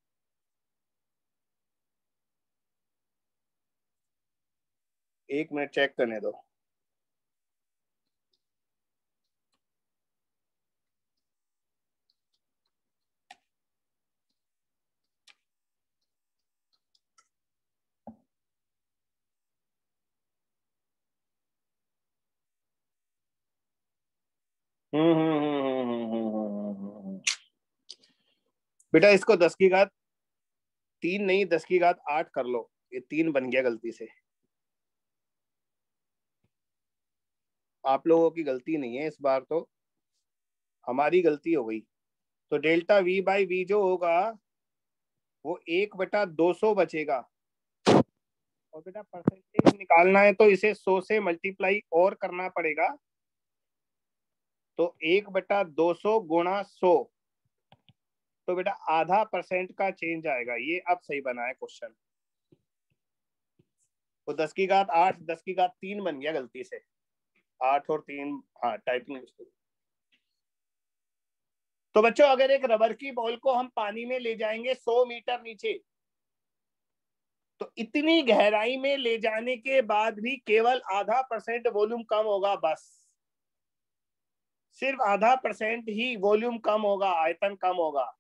एक मिनट चेक करने दो। हम्म हम्म हम्म हम्म हम्म हम्म हम्म। बेटा इसको दस की घात तीन नहीं, दस की घात आठ कर लो। ये तीन बन गया गलती से। आप लोगों की गलती नहीं है इस बार, तो हमारी गलती हो गई। तो डेल्टा वी बाई वी जो होगा वो एक बटा दो सौ बचेगा। और बेटा परसेंटेज निकालना है तो इसे सौ से मल्टीप्लाई और करना पड़ेगा। तो एक बटा दो सौ गुणा सौ, तो बेटा आधा परसेंट का चेंज आएगा। ये अब सही बना है क्वेश्चन। तो दस की घात आठ, दस की घात तीन बन गया गलती से। आठ और तीन, हाँ टाइपिंग मिस्टेक। तो बच्चों अगर एक रबर की बॉल को हम पानी में ले जाएंगे सौ मीटर नीचे, तो इतनी गहराई में ले जाने के बाद भी केवल आधा परसेंट वॉल्यूम कम होगा। बस सिर्फ आधा परसेंट ही वॉल्यूम कम होगा, आयतन कम होगा।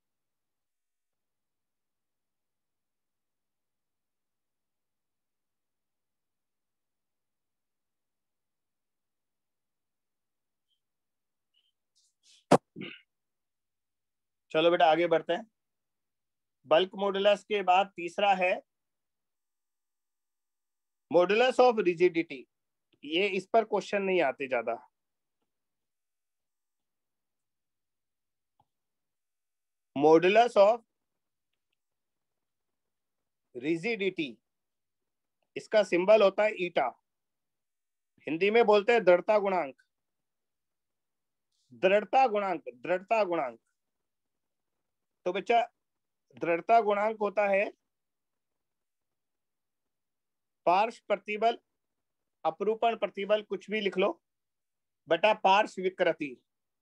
चलो बेटा आगे बढ़ते हैं। बल्क मॉडुलस के बाद तीसरा है मॉडुलस ऑफ रिजिडिटी। ये इस पर क्वेश्चन नहीं आते ज्यादा। मॉडुलस ऑफ रिजिडिटी, इसका सिंबल होता है ईटा। हिंदी में बोलते हैं दृढ़ता गुणांक। दृढ़ता गुणांक, दृढ़ता गुणांक। तो बच्चा दृढ़ता गुणांक होता है पार्श्व प्रतिबल, अपरूपण प्रतिबल, कुछ भी लिख लो, बटा पार्श्व विकृति,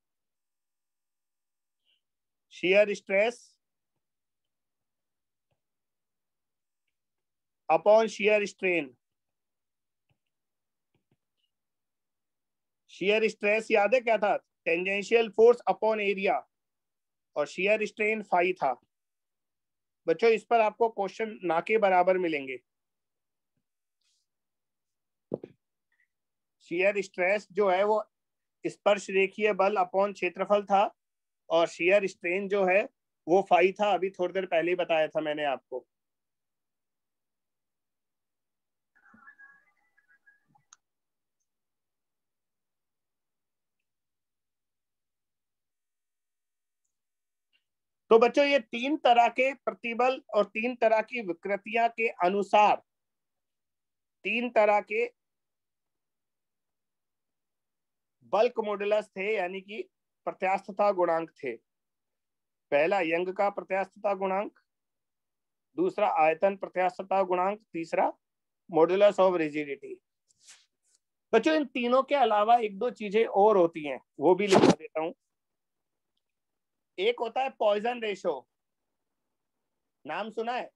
shear stress upon shear strain. Shear stress याद है क्या था? टेंजेंशियल फोर्स अपॉन एरिया, और शियर स्ट्रेन फाई था। बच्चों इस पर आपको क्वेश्चन ना के बराबर मिलेंगे। शियर स्ट्रेस जो है वो स्पर्श रेखीय बल अपॉन क्षेत्रफल था, और शियर स्ट्रेन जो है वो फाई था। अभी थोड़ी देर पहले ही बताया था मैंने आपको। तो बच्चों ये तीन तरह के प्रतिबल और तीन तरह की विकृतियां के अनुसार तीन तरह के बल्क मॉडुलस थे, यानी कि प्रत्यास्थता गुणांक थे। पहला यंग का प्रत्यास्थता गुणांक, दूसरा आयतन प्रत्यास्थता गुणांक, तीसरा मॉडुलस ऑफ रिजिडिटी। बच्चों इन तीनों के अलावा एक दो चीजें और होती हैं, वो भी लिखवा देता हूं। एक होता है पॉइजन रेशो, नाम सुना है?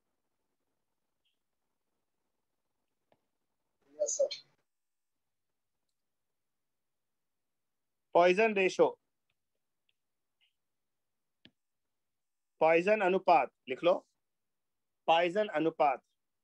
Yes sir. Poisson ratio, Poisson अनुपात लिख लो, पॉइजन अनुपात।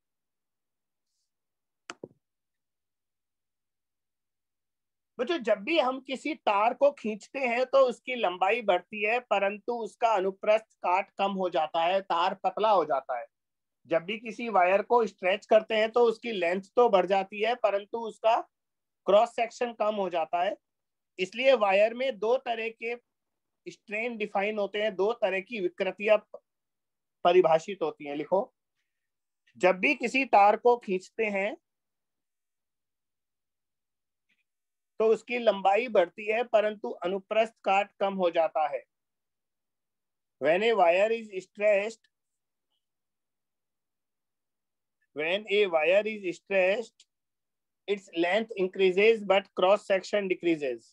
बच्चों जब भी हम किसी तार को खींचते हैं तो उसकी लंबाई बढ़ती है, परंतु उसका अनुप्रस्थ काट कम हो जाता है, तार पतला हो जाता है। जब भी किसी वायर को स्ट्रेच करते हैं तो उसकी लेंथ तो बढ़ जाती है, परंतु उसका क्रॉस सेक्शन कम हो जाता है। इसलिए वायर में दो तरह के स्ट्रेन डिफाइन होते हैं, दो तरह की विकृतियां परिभाषित होती हैं। लिखो, जब भी किसी तार को खींचते हैं तो उसकी लंबाई बढ़ती है, परंतु अनुप्रस्थ काट कम हो जाता है। When a wire is stretched, when a wire is stretched, its length increases but cross section decreases.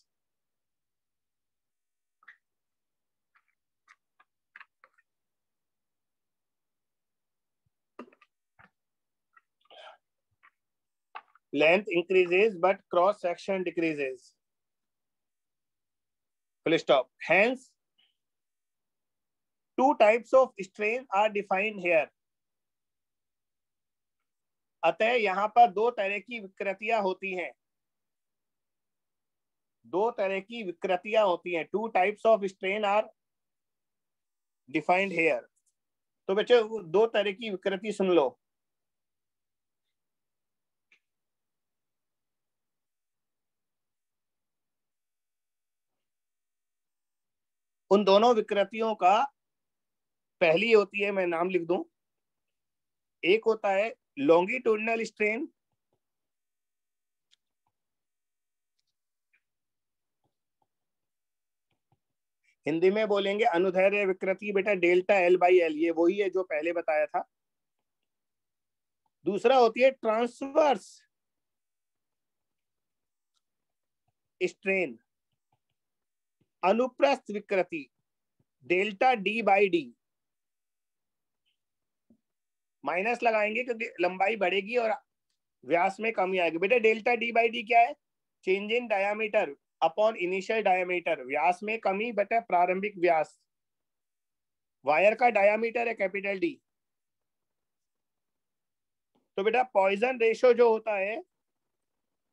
Length increases but cross section decreases. Full stop. Hence, two types of strain are defined here. अतः यहाँ पर दो तरह की विकृतियां होती हैं, दो तरह की विकृतियां होती हैं। Two types of strain are defined here. तो बच्चों दो तरह की विकृति सुन लो। उन दोनों विकृतियों का पहली होती है, मैं नाम लिख दूं, एक होता है लॉन्गिट्यूडिनल स्ट्रेन, हिंदी में बोलेंगे अनुदैर्ध्य विकृति बेटा, डेल्टा एल बाई एल, ये वही है जो पहले बताया था। दूसरा होती है ट्रांसवर्स स्ट्रेन, अनुप्रस्थ विकृति, delta D by D. Minus लगाएंगे क्योंकि लंबाई बढ़ेगी और व्यास में कमी आएगी। बेटा डेल्टा डी बाई डी क्या है? Change in diameter upon initial diameter. व्यास में कमी बेटा प्रारंभिक व्यास। वायर का डायामीटर है कैपिटल डी। तो बेटा पॉइजन रेशो जो होता है,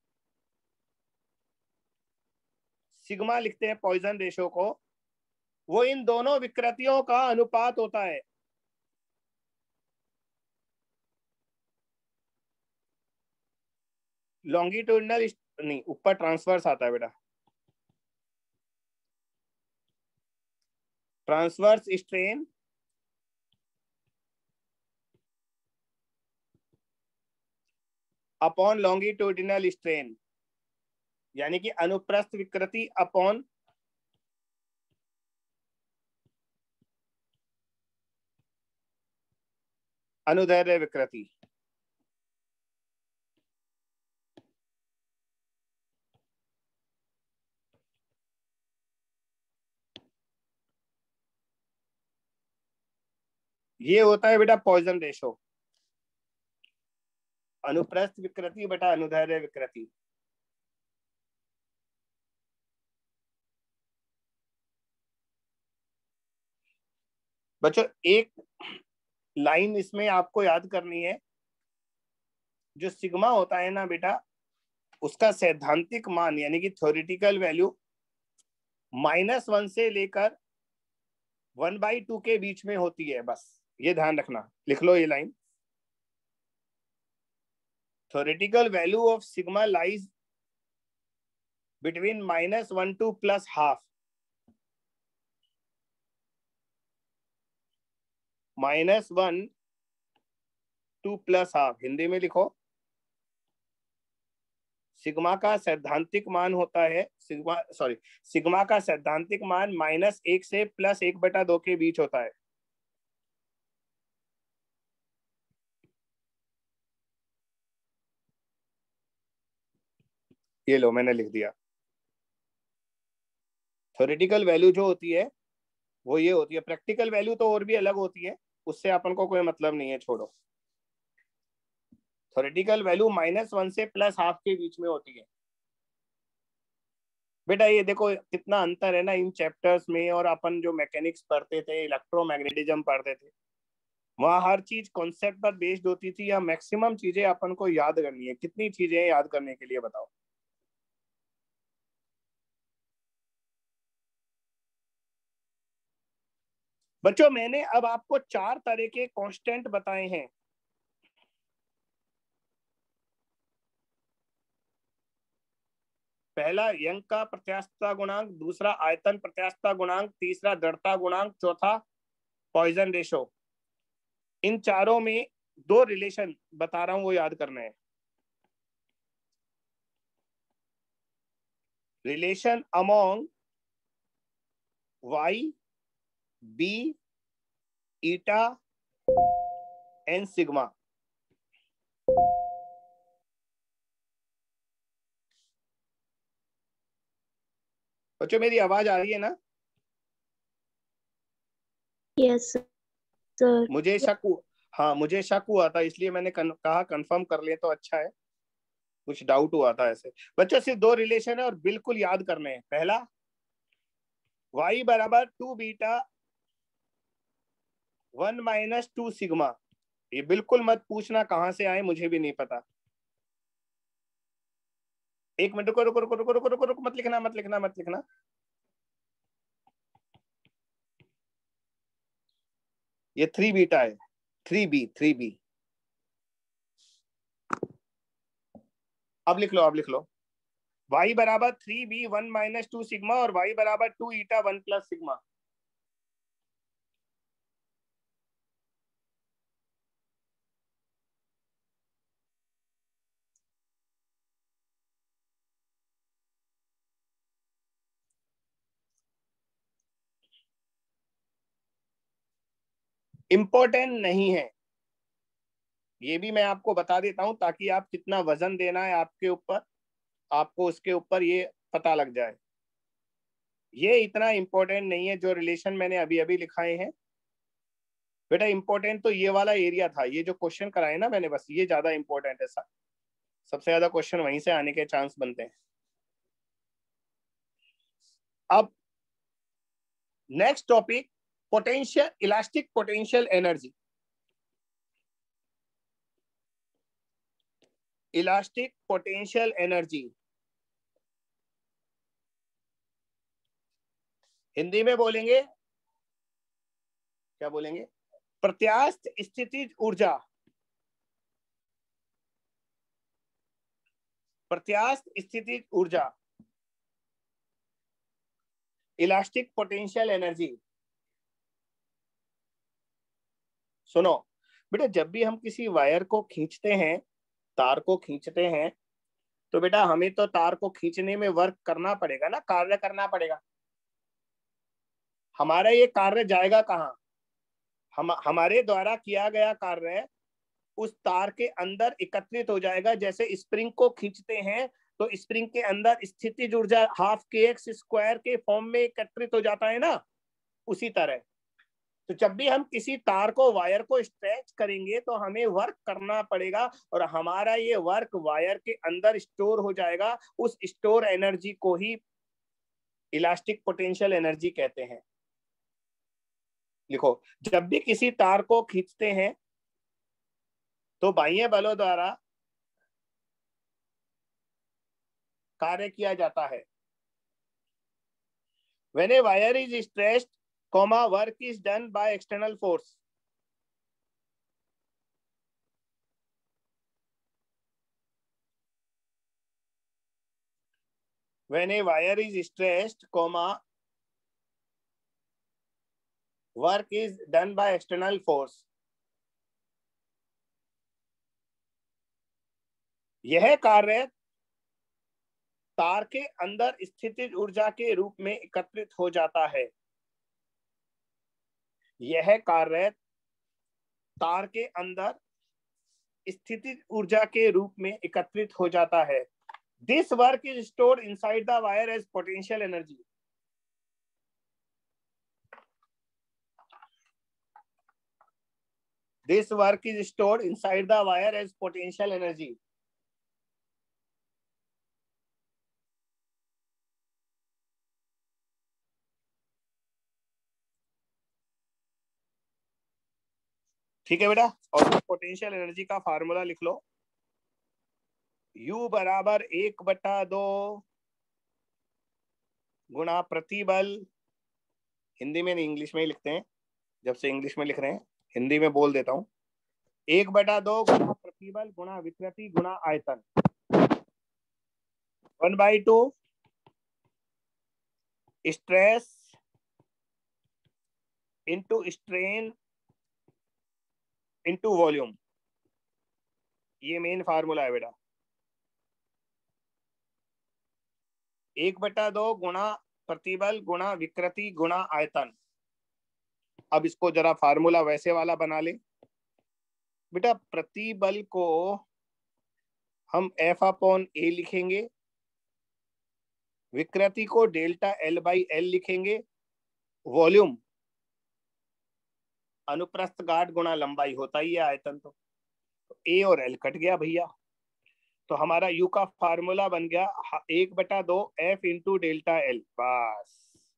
सिग्मा लिखते हैं पॉइजन रेशो को, वो इन दोनों विकृतियों का अनुपात होता है। लॉन्गिट्यूडिनल नहीं, ऊपर ट्रांसवर्स आता है बेटा, transverse strain upon longitudinal strain, यानी कि अनुप्रस्थ विकृति अपॉन अनुदैर्ध्य विकृति। ये होता है बेटा पॉइजन रेशो, अनुप्रस्थ विकृति बेटा अनुदैर्ध्य विकृति। बच्चों एक लाइन इसमें आपको याद करनी है, जो सिग्मा होता है ना बेटा, उसका सैद्धांतिक मान यानी कि थ्योरेटिकल वैल्यू माइनस वन से लेकर वन बाई टू के बीच में होती है। बस ये ध्यान रखना, लिख लो ये line. Theoretical value of sigma lies between minus one to plus half, minus one to plus half. Hindi में लिखो, सिग्मा का सैद्धांतिक मान होता है, सिग्मा सॉरी सिग्मा का सैद्धांतिक मान माइनस एक से प्लस एक बटा दो के बीच होता है। ये लो मैंने लिख दिया। थ्योरेटिकल वैल्यू जो होती है वो ये होती है, प्रैक्टिकल वैल्यू तो और भी अलग होती है, उससे अपन को कोई मतलब नहीं है, छोड़ो। थ्योरेटिकल वैल्यू माइनस वन से प्लस हाफ के बीच में होती है। बेटा ये देखो कितना अंतर है ना इन चैप्टर्स में, और अपन जो मैकेनिक्स पढ़ते थे, इलेक्ट्रोमैग्नेटिज्म पढ़ते थे, वहां हर चीज कॉन्सेप्ट पर बेस्ड होती थी, या मैक्सिमम चीजें अपन को याद करनी है। कितनी चीजें याद करने के लिए बताओ? बच्चों मैंने अब आपको चार तरह के कांस्टेंट बताए हैं। पहला यंग का प्रत्यास्थता गुणांक, दूसरा आयतन प्रत्यास्थता गुणांक, तीसरा दृढ़ता गुणांक, चौथा पॉइजन रेशो। इन चारों में दो रिलेशन बता रहा हूं, वो याद करना है। Relation among Y B eta and sigma. बच्चों मेरी आवाज आ रही है ना? Yes sir. मुझे शक हुआ, हाँ मुझे शक हुआ था, इसलिए मैंने कन, कहा कंफर्म कर ले तो अच्छा है, कुछ डाउट हुआ था ऐसे। बच्चों सिर्फ दो रिलेशन है और बिल्कुल याद करने हैं। पहला y बराबर two beta one minus two sigma. ये बिल्कुल मत पूछना कहां से आए, मुझे भी नहीं पता। एक मिनट रुको रुको रुको रुको रुको रुको रुको, मत लिखना मत लिखना मत लिखना। ये थ्री बीटा है, थ्री बी थ्री बी। अब लिख लो अब लिख लो y बराबर three B one minus two sigma और y बराबर two eta one plus sigma. Important नहीं है, ये भी मैं आपको बता देता हूं ताकि आप कितना वजन देना है आपके ऊपर, आपको उसके ऊपर ये पता लग जाए। ये इतना इंपॉर्टेंट नहीं है जो रिलेशन मैंने अभी अभी लिखाए हैं बेटा। इंपॉर्टेंट तो ये वाला एरिया था, ये जो क्वेश्चन कराए ना मैंने, बस ये ज्यादा इंपॉर्टेंट है। सबसे ज्यादा क्वेश्चन वहीं से आने के चांस बनते हैं। अब next topic, potential elastic potential energy. Elastic potential energy Hindi में बोलेंगे क्या बोलेंगे? प्रत्यास्थ स्थितिज ऊर्जा, प्रत्यास्थ स्थितिज ऊर्जा, इलास्टिक पोटेंशियल एनर्जी। सुनो बेटा, जब भी हम किसी वायर को खींचते हैं, तार को खींचते हैं, तो बेटा हमें तो तार को खींचने में वर्क करना पड़ेगा ना, कार्य करना पड़ेगा। हमारा ये कार्य जाएगा कहाँ? हम हमारे द्वारा किया गया कार्य उस तार के अंदर एकत्रित हो जाएगा। जैसे स्प्रिंग को खींचते हैं तो स्प्रिंग के अंदर स्थितिज ऊर्जा हाफ के एक्स स्क्वायर के फॉर्म में एकत्रित हो जाता है ना, उसी तरह। तो जब भी हम किसी तार को, वायर को स्ट्रेच करेंगे तो हमें वर्क करना पड़ेगा, और हमारा ये वर्क वायर के अंदर स्टोर हो जाएगा। उस स्टोर एनर्जी को ही इलास्टिक पोटेंशियल एनर्जी कहते हैं। लिखो, जब भी किसी तार को खींचते हैं तो बाह्य बलों द्वारा कार्य किया जाता है। When a wire is stretched, comma, work is done by external force. When a wire is stretched, comma, work is done by external force. यह कार्य तार के अंदर स्थितिज ऊर्जा के रूप में एकत्रित हो जाता है। यह कार्य तार के अंदर स्थितिज ऊर्जा के रूप में एकत्रित हो जाता है। This work is stored inside the wire as potential energy. This work is stored inside the wire as potential energy. ठीक है बेटा, और पोटेंशियल एनर्जी का फार्मूला लिख लो। U बराबर एक बटा दो गुणा प्रतिबल, हिंदी में नहीं इंग्लिश में ही लिखते हैं, जब से इंग्लिश में लिख रहे हैं हिंदी में बोल देता हूं। एक बटा दो गुणा प्रतिबल गुणा विकृति गुणा आयतन, one by two stress into strain into volume. ये मेन फार्मूला है बेटा। एक बटा दो गुणा प्रतिबल गुणा विकृति गुणा आयतन। अब इसको जरा फार्मूला वैसे वाला बना ले बेटा। प्रतिबल को हम एफ अपॉन ए लिखेंगे, विकृति को डेल्टा एल बाई एल लिखेंगे, वॉल्यूम अनुप्रस्थ गाढ़ गुणा लंबाई होता ही है आयतन। तो ए और एल कट गया भैया, तो हमारा यू का फार्मूला बन गया एक बटा दो एफ इंटू डेल्टा एल। बस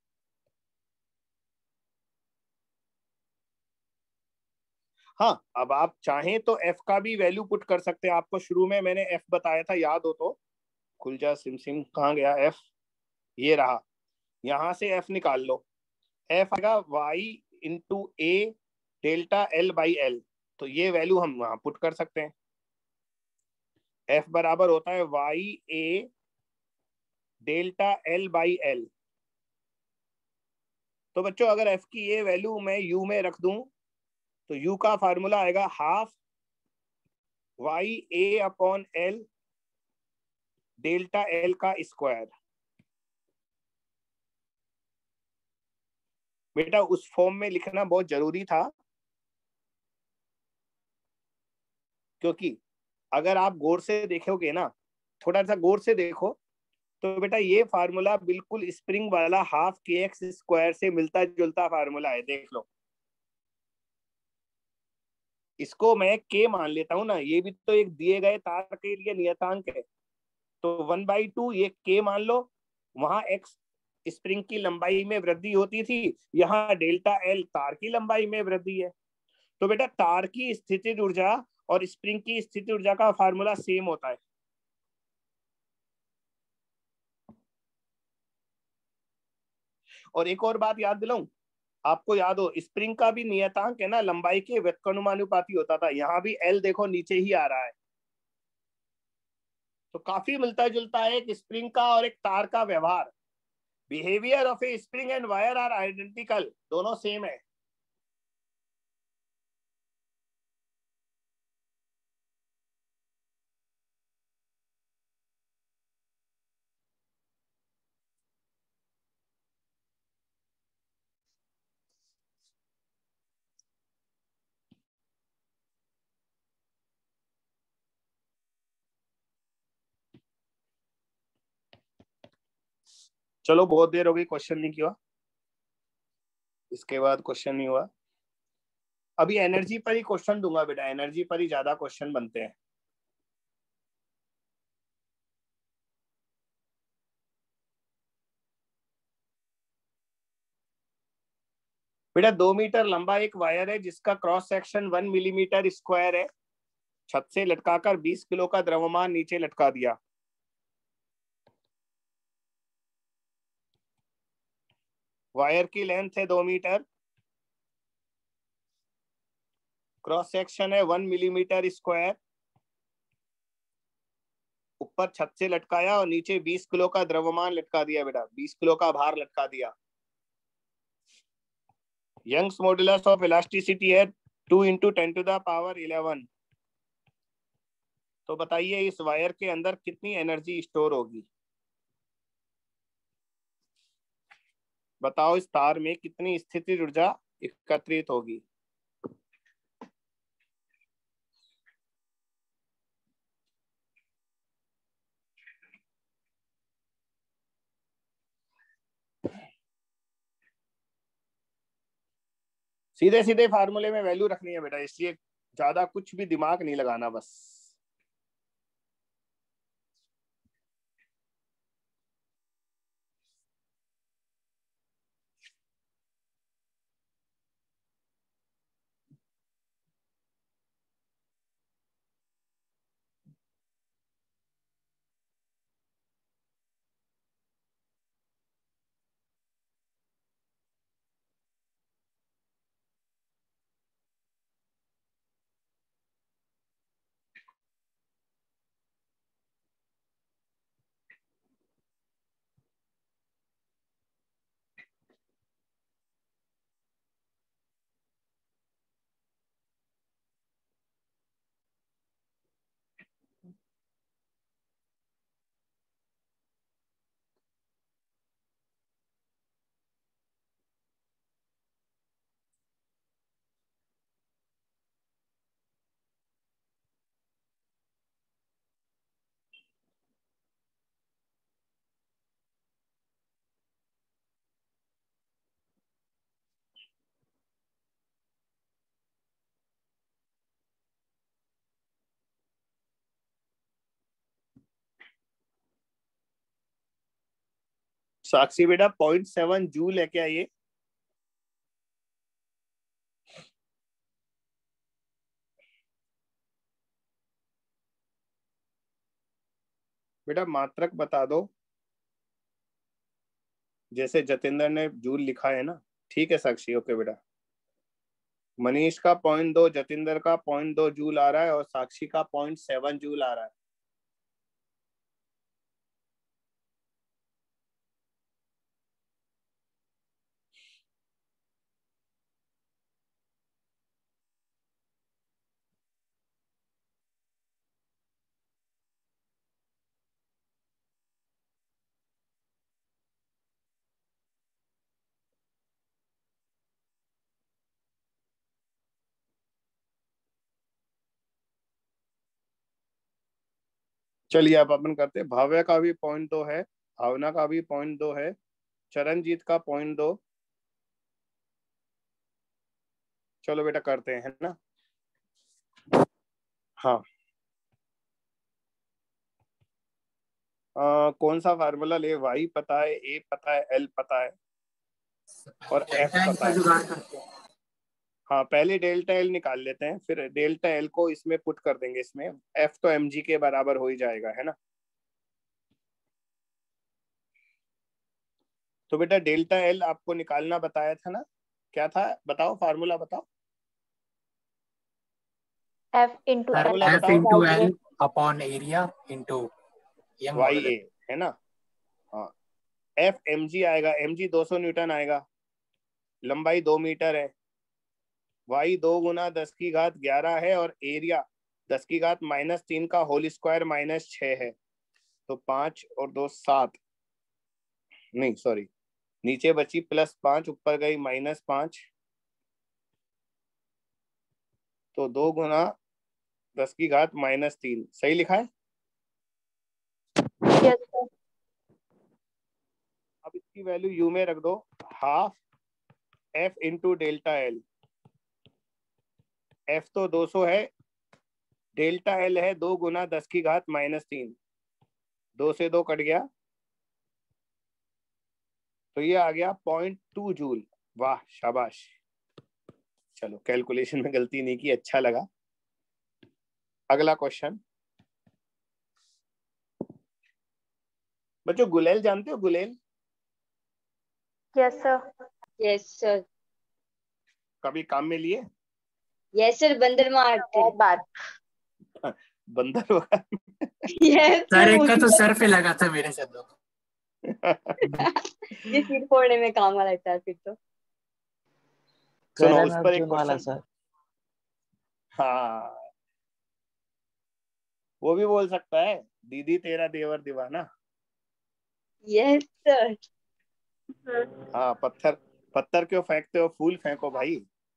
हाँ, अब आप चाहें तो एफ का भी वैल्यू पुट कर सकते हैं। आपको शुरू में मैंने एफ बताया था, याद हो तो। खुल जा सिम सिम, कहाँ गया एफ? ये रहा, यहां से एफ निकाल लो। एफ आएगा Y into A delta L by L, तो ये वैल्यू हम वहां पुट कर सकते हैं। एफ बराबर होता है Y A delta L by L. तो बच्चों अगर एफ की ये वैल्यू मैं यू में रख दूं तो यू का फार्मूला आएगा half Y A upon L delta L का स्क्वायर। बेटा उस फॉर्म में लिखना बहुत जरूरी था, क्योंकि अगर आप गौर से देखोगे ना, थोड़ा सा गौर से देखो, तो बेटा ये फार्मूला बिल्कुल स्प्रिंग वाला हाफ के एक्स स्क्वायर से मिलता जुलता फार्मूला है। देख लो, इसको मैं के मान लेता हूं ना, ये भी तो एक दिए गए तार के लिए नियतांक है। तो वन बाई टू ये के मान लो, वहां एक्स स्प्रिंग की लंबाई में वृद्धि होती थी, यहाँ डेल्टा एल तार की लंबाई में वृद्धि है। तो बेटा तार की स्थितिज ऊर्जा और स्प्रिंग की स्थितिज ऊर्जा का फार्मूला सेम होता है। और एक और बात याद दिलाऊं, आपको याद हो स्प्रिंग का भी नियतांक है ना लंबाई के व्युत्क्रमानुपाती होता था, यहाँ भी एल देखो नीचे ही आ रहा है, तो काफी मिलता जुलता है एक स्प्रिंग का और एक तार का व्यवहार। Behaviour of a spring and wire are identical, दोनों सेम है। चलो बहुत देर हो गई, क्वेश्चन नहीं किया, इसके बाद क्वेश्चन नहीं हुआ। अभी एनर्जी पर ही क्वेश्चन दूंगा बेटा, एनर्जी पर ही ज्यादा क्वेश्चन बनते हैं। बेटा दो मीटर लंबा एक वायर है जिसका cross section one millimetre square है, छत से लटकाकर बीस किलो का द्रव्यमान नीचे लटका दिया। वायर की लेंथ है दो मीटर, क्रॉस सेक्शन है वन मिलीमीटर स्क्वायर, ऊपर छत से लटकाया और नीचे बीस किलो का द्रव्यमान लटका दिया बेटा, बीस किलो का भार लटका दिया। यंग्स मॉडुलस ऑफ इलास्टिसिटी है two into ten to the power eleven. तो बताइए इस वायर के अंदर कितनी एनर्जी स्टोर होगी, बताओ इस तार में कितनी स्थितिज ऊर्जा एकत्रित होगी। सीधे सीधे फार्मूले में वैल्यू रखनी है बेटा, इसलिए ज्यादा कुछ भी दिमाग नहीं लगाना बस। साक्षी बेटा पॉइंट सेवन जूल है क्या ये? बेटा मात्रक बता दो, जैसे जतेंद्र ने जूल लिखा है ना, ठीक है साक्षी, ओके बेटा। मनीष का पॉइंट दो, जतेंद्र का पॉइंट दो जूल आ रहा है और साक्षी का पॉइंट सेवन जूल आ रहा है। चलिए अब अपन करते हैं, भाव्या का भी पॉइंट दो है, भावना का भी पॉइंट दो है, चरणजीत का पॉइंट दो। चलो बेटा करते हैं, है ना। हाँ आ, कौन सा फार्मूला ले, वाई पता है, ए पता है, एल पता है और एफ पता है। जुगाड़ करते हैं। हाँ पहले डेल्टा एल निकाल लेते हैं, फिर डेल्टा एल को इसमें पुट कर देंगे, इसमें एफ तो एम जी के बराबर हो ही जाएगा, है ना। तो बेटा डेल्टा एल आपको निकालना बताया था ना, क्या था बताओ, फार्मूला बताओ, F into L formula F बताओ। Into L upon area into Young Y A modulus. है ना, हाँ। एफ एम जी आएगा, एम जी दो सौ न्यूटन आएगा, लंबाई दो मीटर है। वाई दो गुना दस की घात ग्यारह है और एरिया दस की घात माइनस तीन का होल स्क्वायर माइनस छह है। तो पांच और दो सात, नहीं सॉरी, नीचे बची प्लस पांच, ऊपर गई माइनस पांच। तो दो गुना दस की घात माइनस तीन, सही लिखा है। yes sir अब इसकी वैल्यू यू में रख दो, half F into delta L. F तो दो सौ है, डेल्टा एल है दो गुना दस की घात माइनस तीन, दो से दो कट गया, तो ये आ गया पॉइंट टू जूल। वाह शाबाश, चलो कैलकुलेशन में गलती नहीं की, अच्छा लगा। अगला क्वेश्चन, बच्चों गुलेल जानते हो, गुलेल yes sir यस सर, कभी काम में लिए? यस सर, बंदर मारते हैं। बहुत बार बंदर होगा। यस सर एक का सर, तो सर पे लगा था मेरे से तो। ये सिर फोड़ने में काम आ लगता है फिर तो। सुनो करण उस पर एक अर्जुन वाला क्वेश्चन, सर। हाँ वो भी बोल सकता है, दीदी तेरा देवर दीवाना। यस सर, हाँ पत्थर, पत्थर क्यों फेंकते हो, फूल फेंको भाई।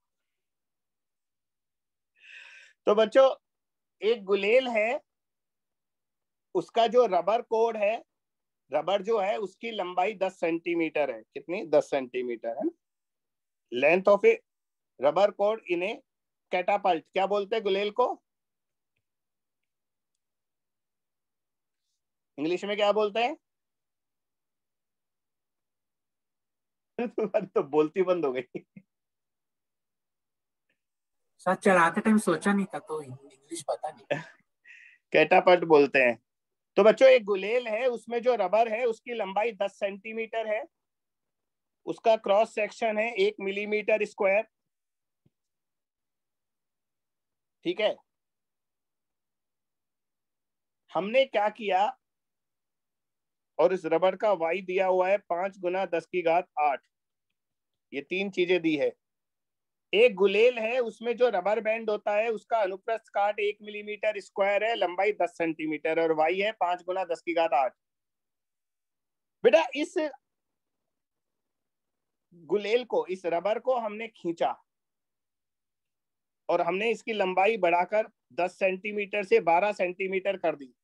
तो बच्चों एक गुलेल है, उसका जो रबर कोड है, रबर जो है उसकी लंबाई दस सेंटीमीटर है। कितनी? दस सेंटीमीटर है ना। Length of a rubber cord in a catapult, क्या बोलते हैं गुलेल को? इंग्लिश में क्या बोलते हैं? तो बोलती बंद हो गई। सर चलाते टाइम सोचा नहीं था तो इंग्लिश पता नहीं। कैटापल्ट बोलते हैं। तो बच्चों एक गुलेल है, उसमें जो रबर है उसकी लंबाई दस सेंटीमीटर है, उसका क्रॉस सेक्शन है एक मिलीमीटर स्क्वायर, ठीक है। हमने क्या किया, और इस रबर का वाई दिया हुआ है पांच गुना दस की घात आठ, ये तीन चीजें दी है। एक गुलेल है, उसमें जो रबर बैंड होता है उसका अनुप्रस्थ काट एक मिलीमीटर स्क्वायर है, लंबाई दस सेंटीमीटर और वाई है पांच गुना दस की घात आठ। बेटा इस गुलेल को, इस रबर को हमने खींचा और हमने इसकी लंबाई बढ़ाकर दस सेंटीमीटर से बारह सेंटीमीटर कर दी,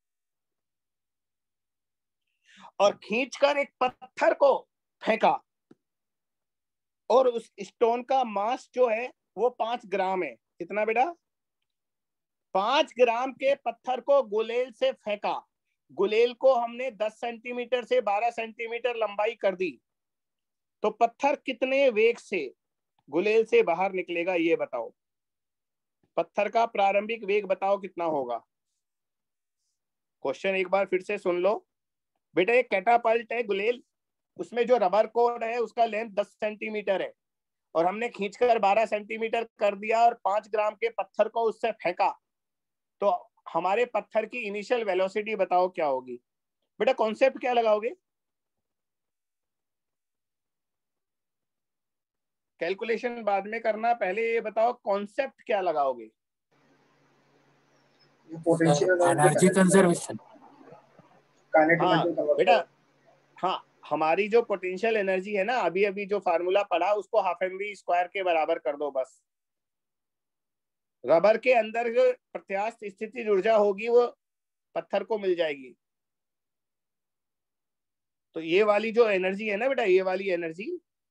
और खींचकर एक पत्थर को फेंका, और उस स्टोन का मास जो है वो पांच ग्राम है। कितना बेटा? पांच ग्राम के पत्थर को गुलेल से फेंका, गुलेल को हमने दस सेंटीमीटर से बारह सेंटीमीटर लंबाई कर दी, तो पत्थर कितने वेग से गुलेल से बाहर निकलेगा ये बताओ। पत्थर का प्रारंभिक वेग बताओ कितना होगा। क्वेश्चन एक बार फिर से सुन लो बेटा, एक कैटापल्ट है गुलेल, उसमें जो रबर कोड है उसका लेंथ दस सेंटीमीटर है, और हमने खींचकर बारह सेंटीमीटर कर दिया और पांच ग्राम के पत्थर को उससे फेंका, तो हमारे पत्थर की इनिशियल वेलोसिटी बताओ क्या होगी। बेटा कॉन्सेप्ट क्या लगाओगे? कैलकुलेशन बाद में करना, पहले ये बताओ कॉन्सेप्ट क्या लगाओगे। Potential energy conservation. काइनेटिक हाँ एनर्जी कन्वर्ट बेटा, हाँ हमारी जो पोटेंशियल एनर्जी है ना, अभी अभी जो फार्मूला पढ़ा उसको हाफ एम वी स्क्वायर के बराबर कर दो बस। रबर के अंदर जो प्रत्यास्थ स्थिति ऊर्जा होगी वो पत्थर को मिल जाएगी। तो ये वाली जो एनर्जी है ना बेटा, ये वाली एनर्जी,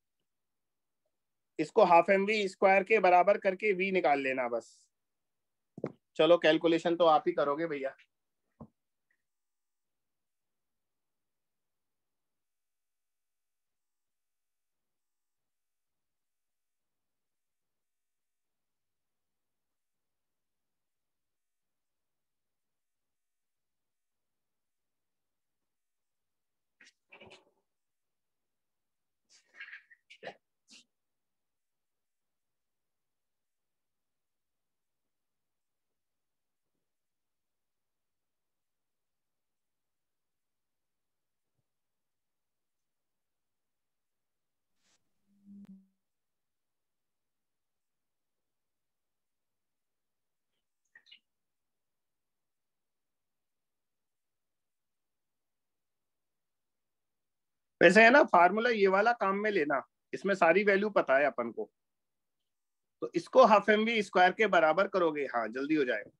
इसको हाफ एम वी स्क्वायर के बराबर करके वी निकाल लेना बस। चलो कैलकुलेशन तो आप ही करोगे भैया। वैसे है ना, फार्मूला ये वाला काम में लेना, इसमें सारी वैल्यू पता है अपन को, तो इसको हाफ एम वी स्क्वायर के बराबर करोगे, हाँ जल्दी हो जाएगा।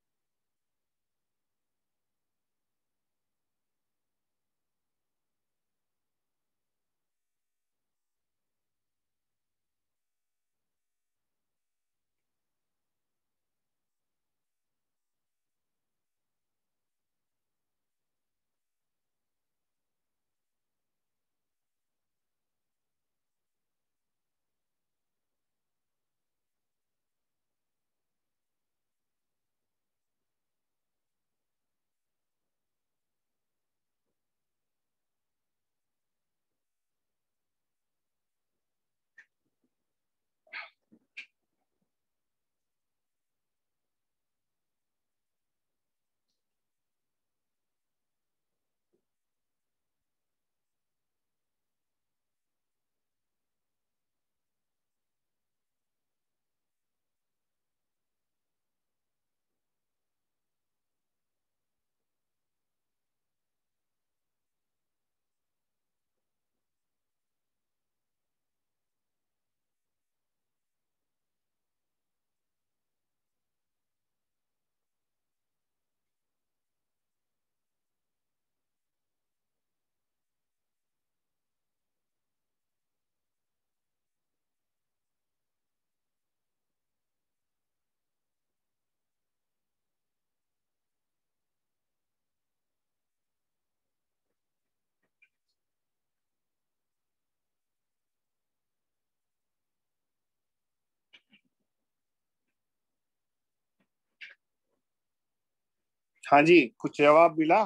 हाँ जी, कुछ जवाब मिला?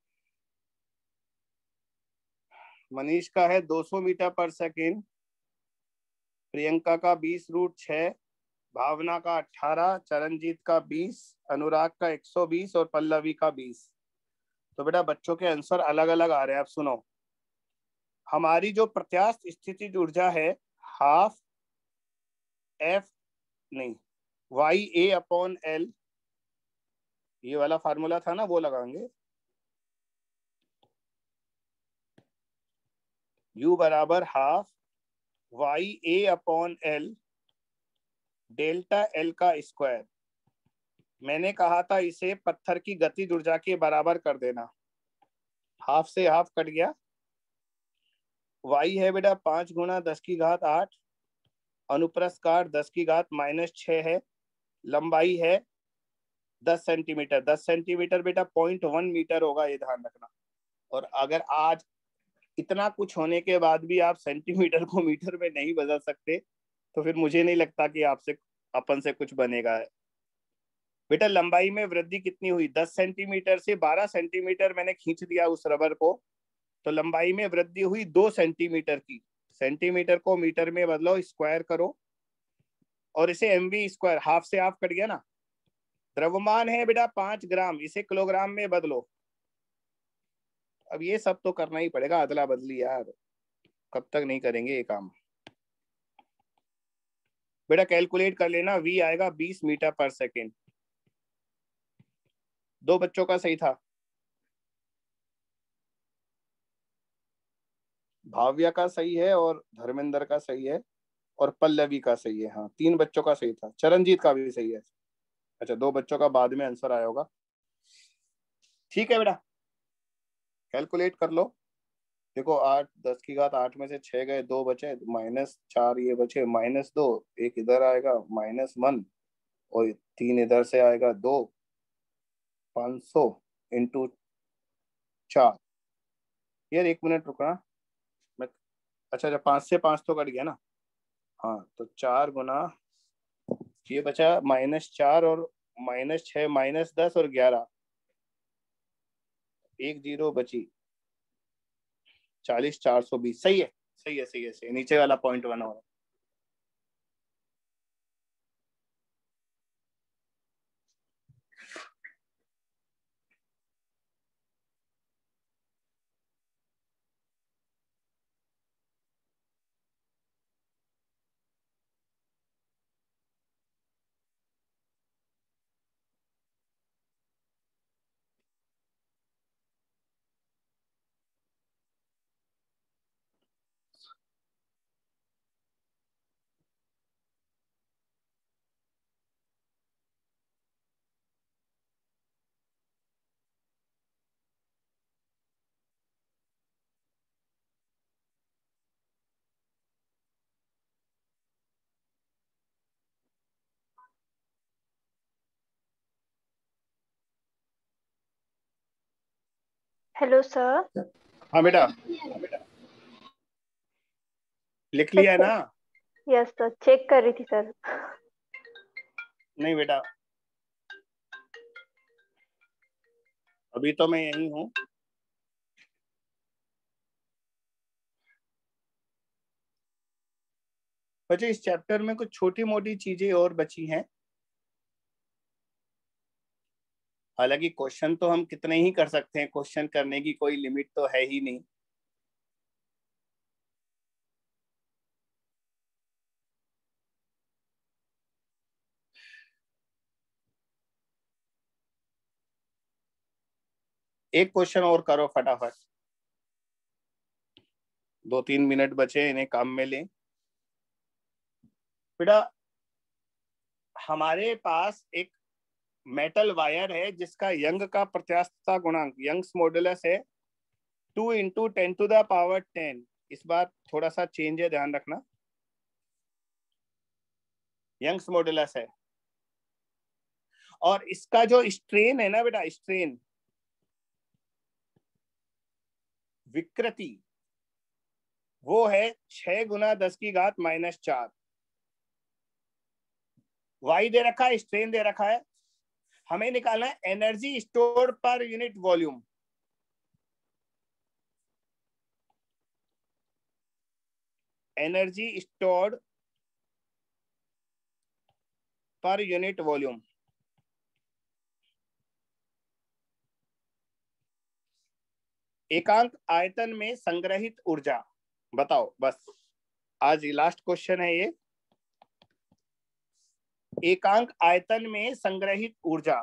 मनीष का है दो सौ मीटर पर सेकेंड, प्रियंका का बीस रूट छह, भावना का अठारह, चरणजीत का बीस, अनुराग का एक सौ बीस और पल्लवी का बीस। तो बेटा बच्चों के आंसर अलग अलग आ रहे हैं। अब सुनो, हमारी जो प्रत्यास्थ स्थितिज ऊर्जा है हाफ एफ नहीं वाई ए अपॉन एल, ये वाला फार्मूला था ना, वो लगाएंगे। U बराबर half Y A upon L delta L का स्क्वायर। मैंने कहा था इसे पत्थर की गतिज ऊर्जा के बराबर कर देना, हाफ से हाफ कट गया। वाई है बेटा पांच गुना दस की घात आठ, अनुप्रस्थ काट दस की घात माइनस छह है, लंबाई है दस सेंटीमीटर। दस सेंटीमीटर बेटा पॉइंट वन मीटर होगा, ये ध्यान रखना। और अगर आज इतना कुछ होने के बाद भी आप सेंटीमीटर को मीटर में नहीं बदल सकते, तो फिर मुझे नहीं लगता कि आपसे अपन से कुछ बनेगा। बेटा लंबाई में वृद्धि कितनी हुई? दस सेंटीमीटर से बारह सेंटीमीटर मैंने खींच दिया उस रबर को, तो लंबाई में वृद्धि हुई दो सेंटीमीटर की। सेंटीमीटर को मीटर में बदलो, स्क्वायर करो, और इसे एमवी स्क्वायर, हाफ से हाफ कट गया ना। द्रव्यमान है बेटा पांच ग्राम, इसे किलोग्राम में बदलो। अब ये सब तो करना ही पड़ेगा, अदला बदली यार, कब तक नहीं करेंगे ये काम। बेटा कैलकुलेट कर लेना, वी आएगा बीस मीटर पर सेकेंड। दो बच्चों का सही था, भाव्या का सही है और धर्मेंद्र का सही है और पल्लवी का सही है। हाँ तीन बच्चों का सही था, चरणजीत का भी सही है। अच्छा दो बच्चों का बाद में आंसर आया होगा। ठीक है बेटा कैलकुलेट कर लो। देखो आठ, दस की घात आठ में से छह गए, दो बचे, माइनस चार ये बचे, माइनस दो, एक इधर आएगा माइनस वन, और तीन इधर से आएगा दो, पांच सौ इंटू चार। यार एक मिनट रुकना मैं, अच्छा अच्छा पांच से पांच तो कट गया ना। हाँ तो चार गुना ये बचा माइनस चार और माइनस छह, माइनस दस और ग्यारह, एक जीरो बची, चालीस चार सौ बीस। सही है सही है सही है सही है, नीचे वाला पॉइंट वन हो। Hello sir. हाँ बेटा, लिख लिया है ना? यस सर, चेक कर रही थी सर। नहीं बेटा, अभी तो मैं यही हूँ। बच्चे इस चैप्टर में कुछ छोटी मोटी चीजें और बची हैं। हालांकि क्वेश्चन तो हम कितने ही कर सकते हैं, क्वेश्चन करने की कोई लिमिट तो है ही नहीं। एक क्वेश्चन और करो फटाफट, दो तीन मिनट बचे, इन्हें काम में लें। बेटा हमारे पास एक मेटल वायर है जिसका यंग का प्रत्यास्थता गुणांक, यंग्स मॉडुलस है two into ten to the power ten. इस बार थोड़ा सा चेंज है, ध्यान रखना। यंग्स मॉडुलस है और इसका जो स्ट्रेन है ना बेटा, स्ट्रेन विकृति, वो है छह गुना दस की घात माइनस चार। वाई दे रखा है, स्ट्रेन दे रखा है, हमें निकालना है energy stored per unit volume. Energy stored per unit volume. एकांक आयतन में संग्रहित ऊर्जा बताओ। बस आज लास्ट क्वेश्चन है ये। एकांक आयतन में संग्रहित ऊर्जा।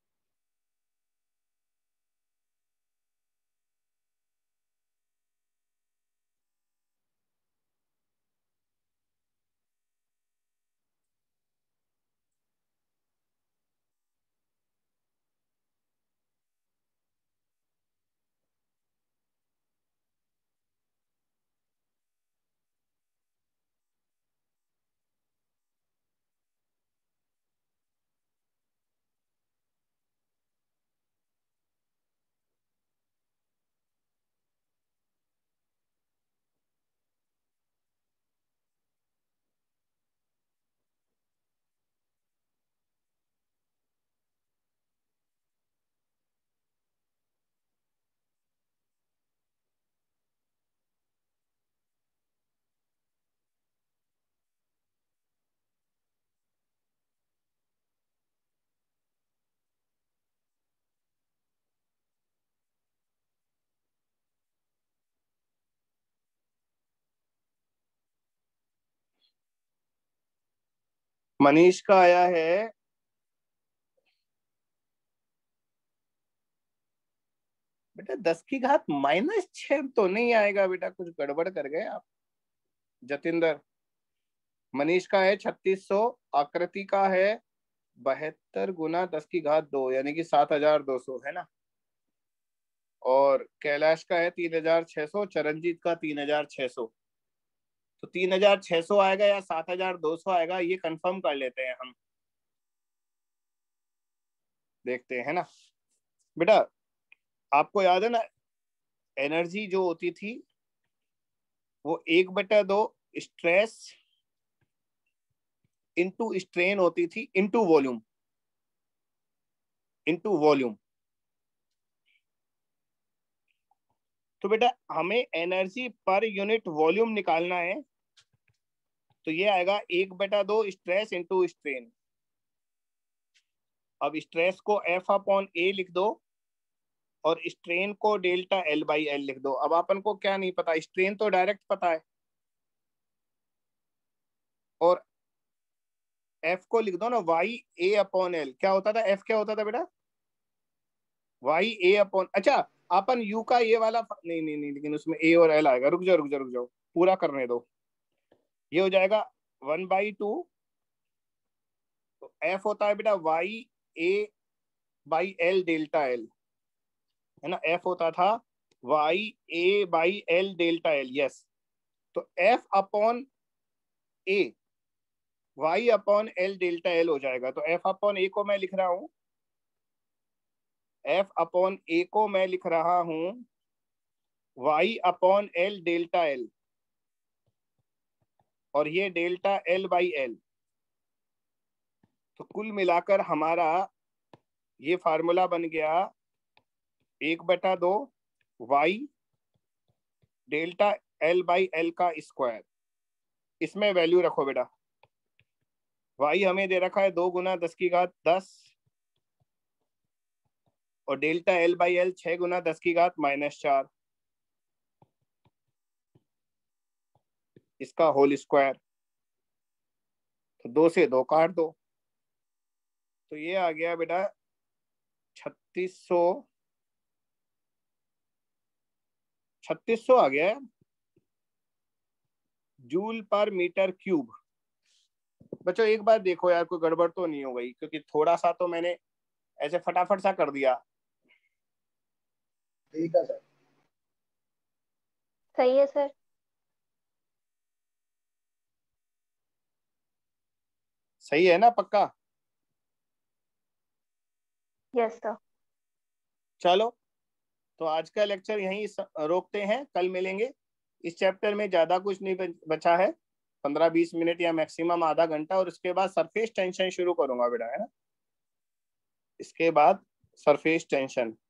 मनीष का आया है बेटा दस की घात माइनस छह तो नहीं आएगा बेटा, कुछ गड़बड़ कर गए आप जतिंदर। मनीष का है छत्तीस सौ, आकृति का है बहत्तर गुना दस की घात दो यानी कि सात हजार दो सौ है ना, और कैलाश का है तीन हजार छह सौ, चरणजीत का तीन हजार छह सौ। तो तीन हजार छह सौ आएगा या सात हजार दो सौ आएगा, ये कंफर्म कर लेते हैं हम, देखते हैं ना बेटा। आपको याद है ना, एनर्जी जो होती थी वो एक बटा दो स्ट्रेस इंटू स्ट्रेन होती थी, इंटू वॉल्यूम, इंटू वॉल्यूम। तो बेटा हमें एनर्जी पर यूनिट वॉल्यूम निकालना है, तो ये आएगा एक बटा दो स्ट्रेस इंटू स्ट्रेन। अब स्ट्रेस को एफ अपॉन ए लिख दो और स्ट्रेन को डेल्टा एल बाई एल लिख दो। अब अपन को क्या नहीं पता, स्ट्रेन तो डायरेक्ट पता है, और एफ को लिख दो ना वाई ए अपॉन एल। क्या होता था एफ, क्या होता था बेटा? वाई ए अपॉन, अच्छा अपन यू का ये वाला नहीं नहीं नहीं, लेकिन उसमें ए और एल आएगा। रुक जाओ रुक जाओ रुक जाओ, पूरा करने दो। ये हो जाएगा वन बाई टू, तो एफ होता है बेटा Y A by L delta L, है ना। एफ होता था Y A by L delta L, yes. तो F upon A Y upon L delta L हो जाएगा। तो एफ अपॉन ए को मैं लिख रहा हूं एफ अपॉन ए को मैं लिख रहा हूं Y upon L delta L, और ये डेल्टा एल बाई एल। तो कुल मिलाकर हमारा ये फार्मूला बन गया एक बटा दो Y delta L by L का स्क्वायर। इसमें वैल्यू रखो बेटा। वाई हमें दे रखा है दो गुना दस की घात दस, और डेल्टा एल बाई एल छह गुना दस की घात माइनस चार, इसका होल स्क्वायर। तो दो से दो काट दो, तो ये आ गया बेटा छत्तीस सौ छत्तीस सौ आ गया है जूल पर मीटर क्यूब। बच्चों एक बार देखो यार, कोई गड़बड़ तो नहीं हो गई, क्योंकि थोड़ा सा तो मैंने ऐसे फटाफट सा कर दिया। ठीक है सर। सही है सर। सही है ना, पक्का? Yes sir. चलो तो आज का लेक्चर यहीं रोकते हैं, कल मिलेंगे। इस चैप्टर में ज्यादा कुछ नहीं बचा है, पंद्रह बीस मिनट या मैक्सिमम आधा घंटा, और उसके बाद सरफेस टेंशन शुरू करूंगा बेटा, है ना? इसके बाद सरफेस टेंशन।